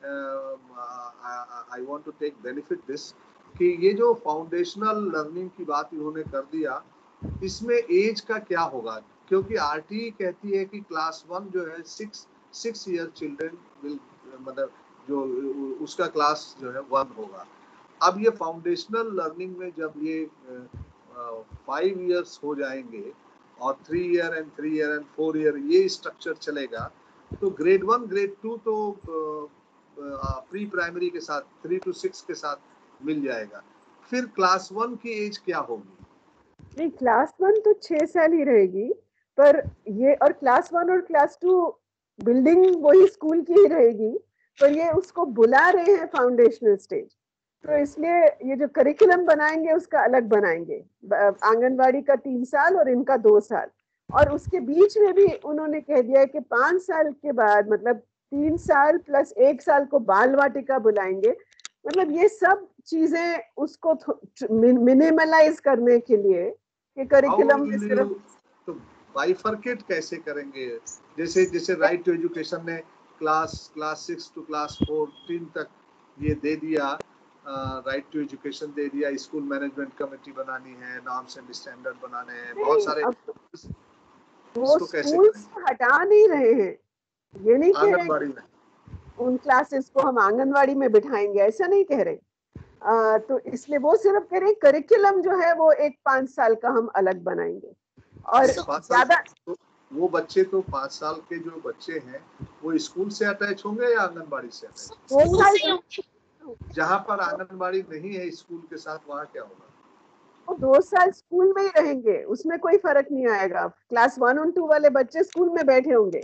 I want to take benefit this कि ये जो फाउंडेशनल लर्निंग की बात इन्होंने कर दिया, इसमें एज का क्या होगा? क्योंकि आरटीई कहती है कि क्लास 1 जो है 6 ईयर चिल्ड्रन विल, मतलब जो उसका क्लास जो है 1 होगा। अब ये फाउंडेशनल लर्निंग में जब ये 5 इयर्स हो जाएंगे और 3 year and 3 year and 4 year ये स्ट्रक्चर चलेगा, तो ग्रेड 1 ग्रेड 2 तो प्री प्राइमरी के साथ 3 to 6 के साथ मिल जाएगा। फिर क्लास 1 की एज क्या होगी? नहीं, क्लास 1 तो 6 साल ही रहेगी, पर ये और क्लास 1 और क्लास 2 बिल्डिंग वही स्कूल की ही रहेगी, पर ये उसको बुला रहे हैं फाउंडेशनल स्टेज, तो इसलिए ये जो करिकुलम बनाएंगे उसका अलग बनाएंगे। आंगनवाड़ी का 3 साल और इनका 2 साल, और उसके बीच में भी उन्होंने कह दिया है कि 5 साल के बाद, मतलब 3 साल प्लस 1 साल को बाल वाटिका बुलाएंगे। मतलब ये सब चीजें उसको मिनिमलाइज करने के लिए कि करिकुलम में सिर्फ तो बाइफरकेट कैसे करेंगे? जैसे राइट टू एजुकेशन ने क्लास 6 टू क्लास 14 तक ये दे दिया, राइट टू एजुकेशन दे दिया, स्कूल मैनेजमेंट कमेटी बनानी है, नॉर्म्स एंड स्टैंडर्ड बनाने हैं, बहुत सारे। वो स्कूल से हटा नहीं रहे हैं, ये नहीं कह रहे आंगनबाड़ी में उन क्लासेस को हम आंगनवाड़ी में बिठाएंगे, ऐसा नहीं कह रहे। तो इसलिए वो सिर्फ कह रहे करिकुलम जो है वो एक 5 साल का हम अलग बनाएंगे। और ज्यादा तो वो बच्चे तो 5 साल के जो बच्चे हैं वो स्कूल से अटैच होंगे या आंगनबाड़ी से अटैच? जहाँ पर आंगनबाड़ी नहीं है स्कूल के साथ, वहाँ क्या होगा? वो 2 साल स्कूल में ही रहेंगे, उसमें कोई फर्क नहीं आएगा। क्लास 1 और 2 वाले बच्चे स्कूल में बैठे होंगे,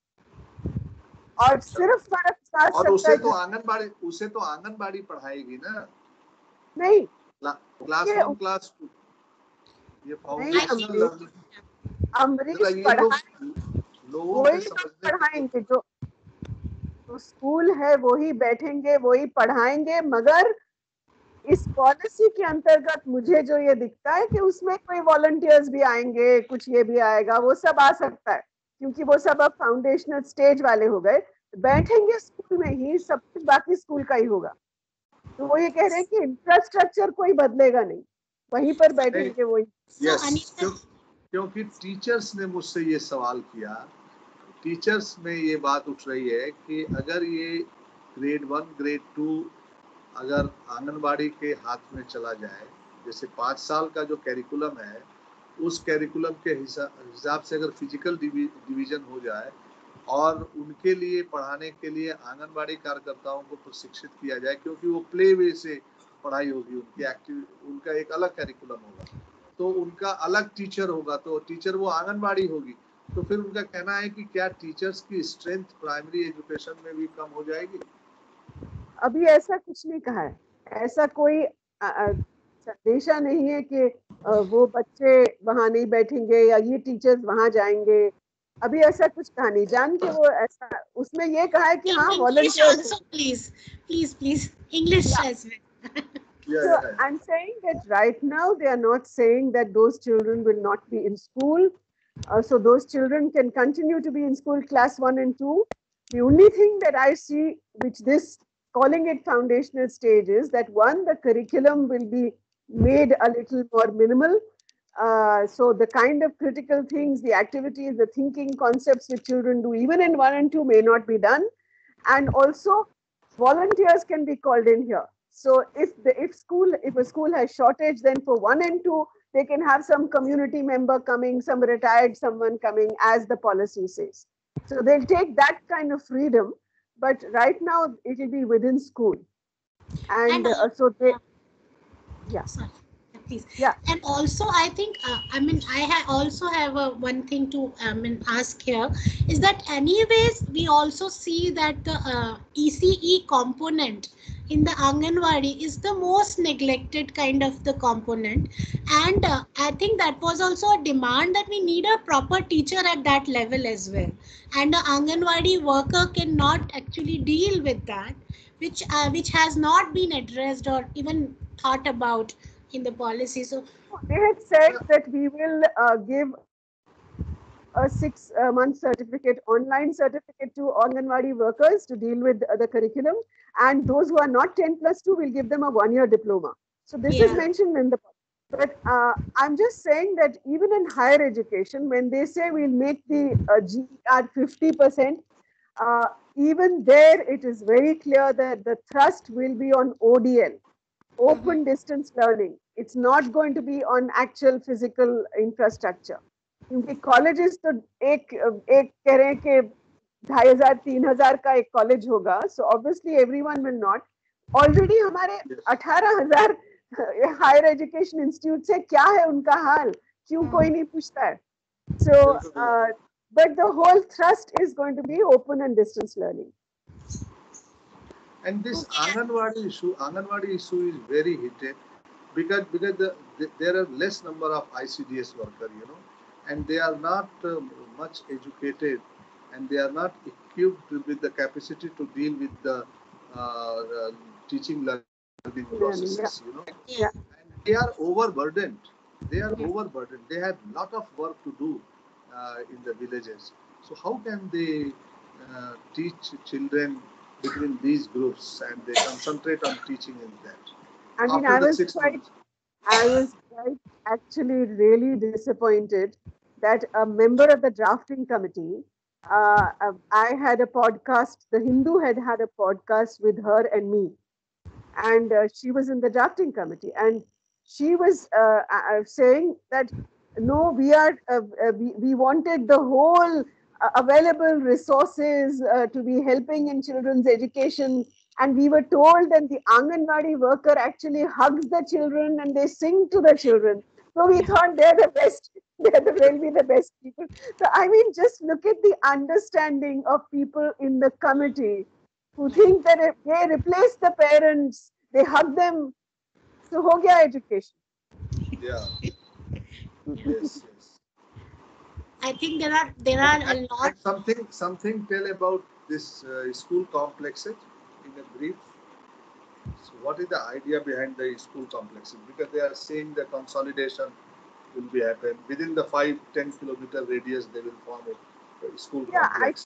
और सिर्फ फर्क और उसे तो आंगनबाड़ी पढ़ाएगी ना? नहीं, क्लास 1 क्लास 2 ये फाउंडेशनल लर्निंग अमरीश पढ़ाएंगे, जो स्कूल है वही बैठेंगे वही पढ़ाएंगे, मगर इस पॉलिसी के अंतर्गत मुझे जो ये दिखता है कि उसमें कोई वॉलंटियर्स भी आएंगे, कुछ ये भी आएगा, वो सब आ सकता है, क्योंकि वो सब अब फाउंडेशनल स्टेज वाले हो गए, बैठेंगे स्कूल में ही, सब कुछ बाकी स्कूल का ही होगा। तो वो ये कह रहे हैं कि इंफ्रास्ट्रक्चर कोई बदलेगा नहीं, वहीं पर बैठेंगे वही। क्योंकि टीचर्स ने मुझसे ये सवाल किया, टीचर्स में ये बात उठ रही है कि अगर ये ग्रेड 1 ग्रेड 2 अगर आंगनबाड़ी के हाथ में चला जाए, जैसे 5 साल का जो कैरिकुलम है उस कैरिकुलम के हिसाब से अगर फिजिकल डिवीजन हो जाए और उनके लिए पढ़ाने के लिए आंगनबाड़ी कार्यकर्ताओं को प्रशिक्षित किया जाए, क्योंकि वो प्ले वे से पढ़ाई होगी, उनका एक अलग कैरिकुलम होगा, तो उनका अलग टीचर होगा, तो टीचर वो आंगनबाड़ी होगी, तो फिर उनका कहना है कि क्या टीचर्स की स्ट्रेंथ प्राइमरी एजुकेशन में भी कम हो जाएगी? अभी ऐसा कुछ नहीं कहा है, ऐसा कोई संदेशा नहीं है कि वो बच्चे वहां नहीं बैठेंगे या ये टीचर्स वहां जाएंगे, अभी ऐसा कुछ कहा नहीं। जान के वो ऐसा उसमें ये कहा है कि हाँ volunteers, please English as well. So I'm saying that right now they are not saying that those children will not be in school. So those children can continue to be in school class 1 and 2. The only thing that I see, which this calling it foundational stage, is that one, the curriculum will be made a little more minimal. So the kind of critical things, the activities, the thinking concepts which children do even in 1 and 2 may not be done. And also volunteers can be called in here. So if a school has shortage, then for 1 and 2, they can have some community member coming, some retired someone coming, as the policy says. So they'll take that kind of freedom, but right now it will be within school. And so they, yeah. Sorry. Please. Yeah. And also, I think, I also have one thing to ask here, is that anyways, we also see that the ECE component in the Anganwadi is the most neglected kind of the component. And I think that was also a demand that we need a proper teacher at that level as well. And the Anganwadi worker cannot actually deal with that, which has not been addressed or even thought about in the policy. So they had said that we will give a 6-month certificate, online certificate to Anganwadi workers to deal with the curriculum, and those who are not 10+2 will give them a 1-year diploma. So this is mentioned in the policy. But I'm just saying that even in higher education, when they say we'll make the GER 50%, even there it is very clear that the thrust will be on ODL, open distance learning. It's not going to be on actual physical infrastructure. क्योंकि colleges तो एक कह रहे हैं कि 2,500-3,000 का एक college होगा, so obviously everyone will not. Already हमारे 18,000 हायर एजुकेशन इंस्टीट्यूट से क्या है उनका हाल, क्यों कोई नहीं पूछता है. So but the whole thrust is going to be open and distance learning. And this Anganwadi issue is very heated because there are less number of ICDS workers, you know, and they are not much educated, and they are not equipped with the capacity to deal with the teaching learning processes, you know. Yeah. And they are overburdened. They have lot of work to do in the villages. So how can they teach children between these groups, and they concentrate on teaching in that? I mean, I was quite actually really disappointed that a member of the drafting committee, I had a podcast, The Hindu had a podcast with her and me, and she was in the drafting committee, and she was saying that no, we wanted the whole available resources to be helping in children's education, and we were told that the Anganwadi worker actually hugs the children and they sing to the children. So we thought they're the best. They'll be the best people. So I mean, just look at the understanding of people in the committee who think that if they replace the parents, they hug them. So ho gaya education. Yeah. Yes. I think there are a lot. Something tell about this school complexes in a brief. So what is the idea behind the school complexes? Because they are saying the consolidation will be happen within the 5-10 kilometer radius. They will form a school complex.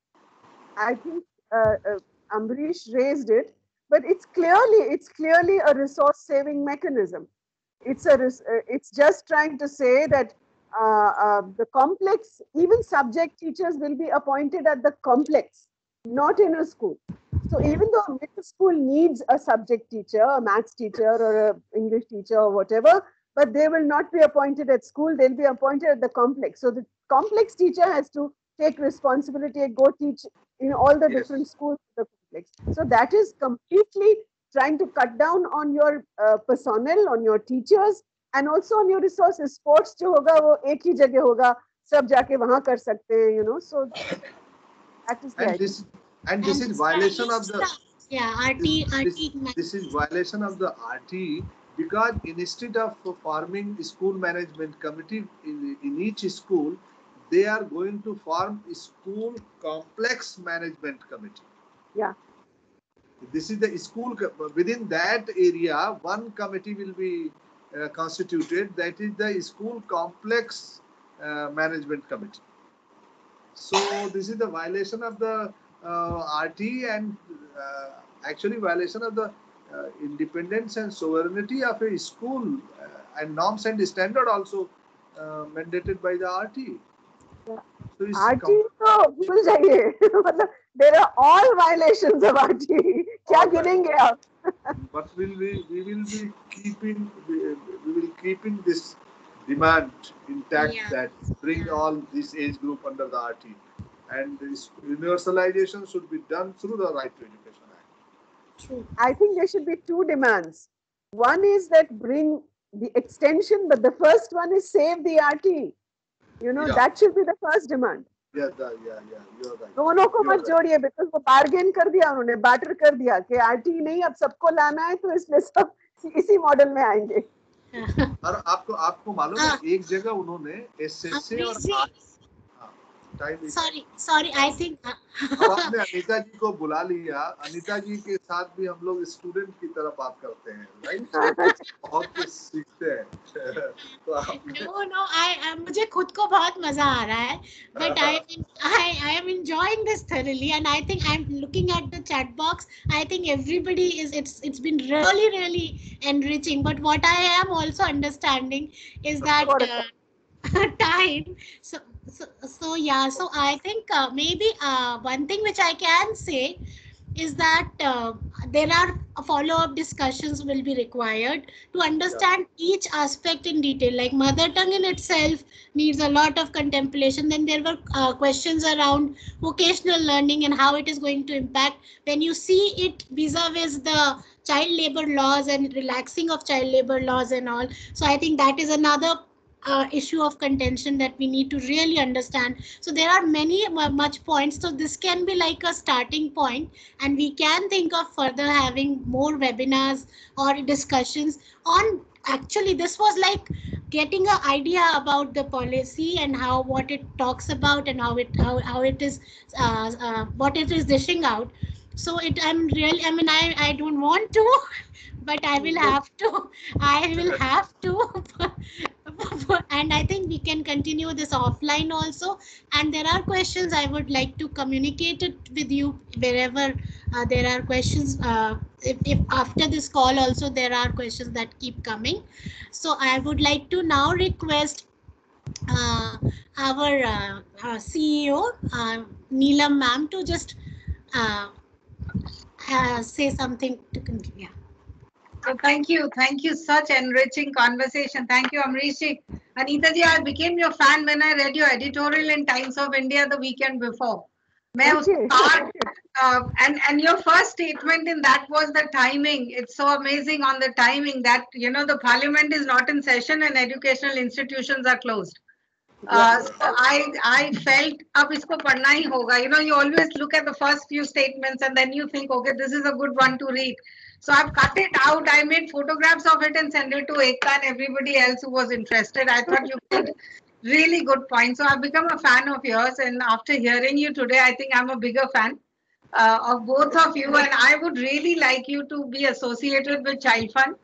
I think Ambrish raised it, but it's clearly a resource saving mechanism. It's just trying to say that the complex, even subject teachers will be appointed at the complex, not in a school. So even though a middle school needs a subject teacher, a maths teacher or an English teacher or whatever, but they will not be appointed at school, they'll be appointed at the complex. So the complex teacher has to take responsibility and go teach in all the different schools of the complex. So that is completely trying to cut down on your personnel, on your teachers, and also on your resources. Sports जो होगा वो एक ही जगह होगा, सब जाके वहाँ कर सकते हैं, you know. So that is the idea. This is violation of the RT. This is violation of the RT, because instead of forming school management committee in each school, they are going to form a school complex management committee. Yeah. This is the school. Within that area, one committee will be constituted. That is the school complex management committee. So this is the violation of the RT, and actually violation of the independence and sovereignty of a school, and norms and standard also mandated by the RT. Yeah. So RT तो भूल जाइए, मतलब there are all violations of RT. क्या गिनेंगे आप? But we will be keeping this demand intact, that bring all this age group under the RT, and this universalization should be done through the Right to Education Act. True. I think there should be two demands. One is that bring the extension, but the first one is save the RT. You know, that should be the first demand. Yeah, you're right. दोनों को मत जोड़िए, because वो bargain कर दिया उन्होंने, barter कर दिया कि RT नहीं अब सबको लाना है, तो इसलिए सब इसी मॉडल में आएंगे. और आपको मालूम है एक जगह उन्होंने SSA और टाइम। sorry, I think अब आपने अनीता जी को बुला लिया, अनीता जी के साथ भी हम लोग स्टूडेंट की तरह बात करते हैं, राइट? बहुत कुछ सीखते हैं। तो आपने no, मुझे खुद को बहुत मजा आ रहा है, but I am enjoying this thoroughly, and I think I'm looking at the chat box. I think everybody is, it's been really enriching. But what I am also understanding is that time. So yeah. So I think maybe one thing which I can say is that there are follow-up discussions will be required to understand each aspect in detail. Like mother tongue in itself needs a lot of contemplation. Then there were questions around vocational learning and how it is going to impact when you see it vis-a-vis the child labor laws and relaxing of child labor laws and all. So I think that is another issue of contention that we need to really understand. So there are many much points. So this can be like a starting point, and we can think of further having more webinars or discussions on. Actually, this was like getting an idea about the policy and how what it talks about and how it is what it is dishing out. So I'm really, I mean, I don't want to, but I will have to. I will have to. And I think we can continue this offline also. And there are questions I would like to communicate it with you wherever there are questions. If after this call also there are questions that keep coming. So I would like to now request uh, our CEO, Neelam ma'am, to just say something to conclude. Yeah. So thank you. Such enriching conversation. Thank you, Amrishi. Anita ji, I became your fan when I read your editorial in Times of India the weekend before. And your first statement in that was the timing. It's so amazing on the timing that, you know, the parliament is not in session and educational institutions are closed. So I felt, ab isko padhna hi hoga. You know, you always look at the first few statements and then you think, okay, this is a good one to read. So I've cut it out. I made photographs of it and sent it to Ekta and everybody else who was interested. I thought you did really good points. So I've become a fan of yours. And after hearing you today, I think I'm a bigger fan of both of you. And I would really like you to be associated with Child Fund.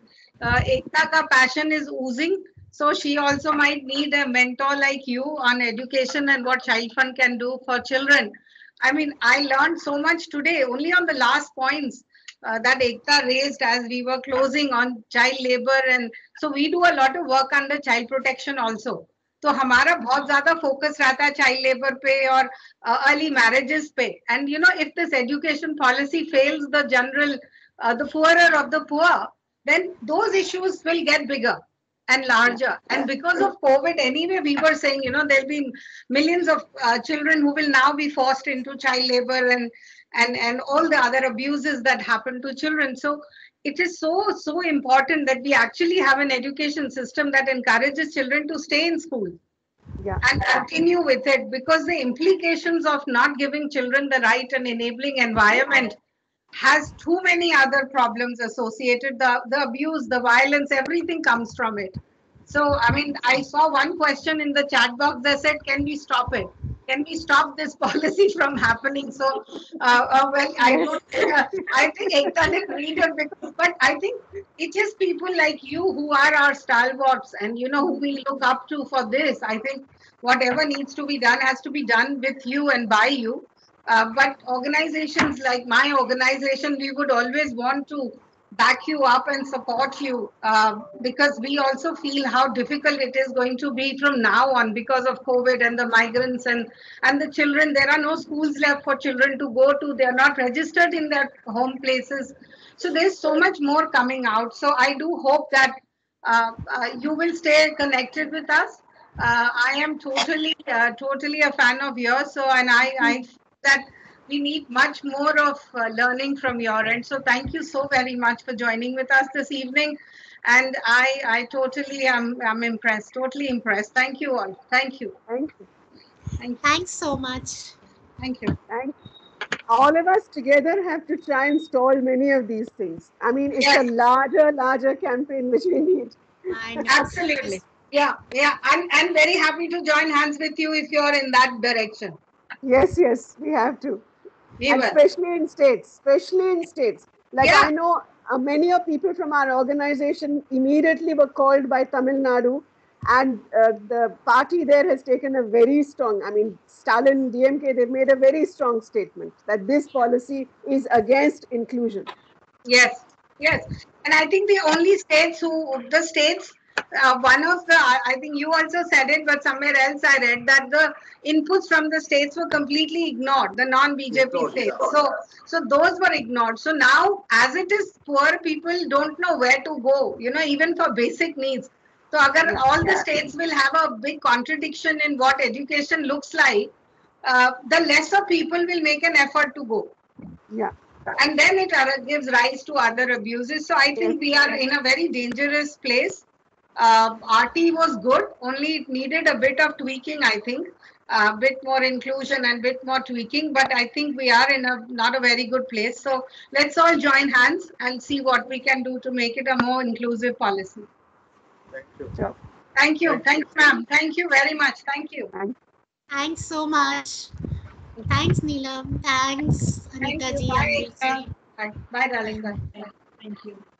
Ekta ka passion is oozing. So she also might need a mentor like you on education and what Child Fund can do for children. I mean, I learned so much today only on the last points that Ekta raised as we were closing on child labor. And so we do a lot of work under child protection also. तो हमारा बहुत ज्यादा focus रहता है child labour पे और early marriages पे. And you know if this education policy fails the general the poorer of the poor, then those issues will get bigger and larger. And because of COVID anyway, we were saying, you know, there'll be millions of children who will now be forced into child labor and all the other abuses that happen to children. So it is so important that we actually have an education system that encourages children to stay in school and continue with it, because the implications of not giving children the right and enabling environment has too many other problems associated. The abuse, the violence, everything comes from it. So, I mean, I saw one question in the chat box that said, can we stop it? Can we stop this policy from happening? So, well, I don't, I think Ekta didn't read it, but I think it is people like you who are our stalwarts and, you know, who we look up to for this. I think whatever needs to be done has to be done with you and by you. But organizations like my organization, we would always want to back you up and support you because we also feel how difficult it is going to be from now on because of COVID and the migrants and the children. There are no schools left for children to go to. They are not registered in their home places. So there's so much more coming out. So I do hope that you will stay connected with us. I am totally a fan of yours. So, and I that we need much more of learning from your end. So thank you so very much for joining with us this evening. And I totally am impressed, totally impressed. Thank you all. Thank you. Thank you. Thank you. Thanks so much. Thank you. Thank you. All of us together have to try and stall many of these things. I mean, it's a larger campaign which we need. I know. Absolutely. Yeah, yeah, and very happy to join hands with you if you're in that direction. Yes, yes, we have to. We And will. especially in states, Like Yeah. I know many of people from our organization immediately were called by Tamil Nadu, and the party there has taken a very strong, I mean, Stalin, DMK, they've made a very strong statement that this policy is against inclusion. Yes, yes. And I think the only states one of the, I think you also said it, but somewhere else I read that the inputs from the states were completely ignored, the non-BJP Ignored, states. yeah. So those were ignored. So now, as it is, poor people don't know where to go, even for basic needs. So agar all the states will have a big contradiction in what education looks like, the lesser people will make an effort to go. Yeah. And then it gives rise to other abuses. So I think we are in a very dangerous place. RT was good, only it needed a bit of tweaking, I think, a bit more inclusion and bit more tweaking, but I think we are in a not a very good place. So let's all join hands and see what we can do to make it a more inclusive policy. Thank you. Sure. Thank you. Thank Thanks, ma'am. Thank you very much. Thank you. Thanks so much. Thanks, Neelam. Thanks, Thank Anita you. ji and Bye. Lucy. Bye, darling. Bye. Thank you.